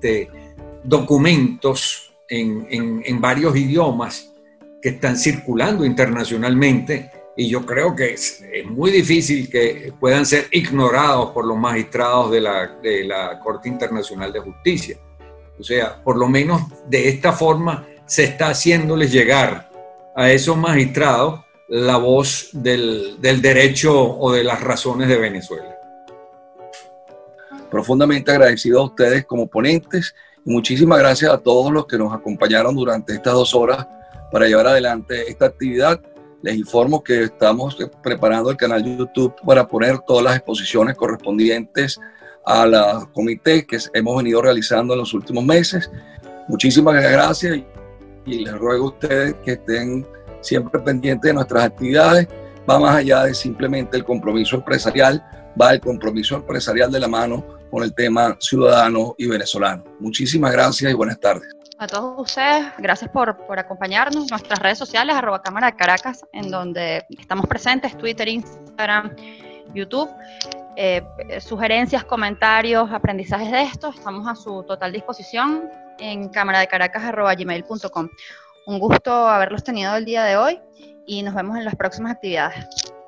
documentos en varios idiomas que están circulando internacionalmente, y yo creo que es muy difícil que puedan ser ignorados por los magistrados de la Corte Internacional de Justicia. O sea, por lo menos de esta forma se está haciéndoles llegar a esos magistrados la voz del derecho o de las razones de Venezuela. Profundamente agradecido a ustedes como ponentes y muchísimas gracias a todos los que nos acompañaron durante estas 2 horas para llevar adelante esta actividad. Les informo que estamos preparando el canal YouTube para poner todas las exposiciones correspondientes a la comité que hemos venido realizando en los últimos meses. Muchísimas gracias y les ruego a ustedes que estén siempre pendientes de nuestras actividades. Va más allá de simplemente el compromiso empresarial, va el compromiso empresarial de la mano con el tema ciudadano y venezolano. Muchísimas gracias y buenas tardes. A todos ustedes, gracias por acompañarnos. Nuestras redes sociales, @Cámara de Caracas, en donde estamos presentes, Twitter, Instagram, YouTube. Sugerencias, comentarios, aprendizajes de esto, estamos a su total disposición en camaradecaracas@gmail.com. Un gusto haberlos tenido el día de hoy y nos vemos en las próximas actividades.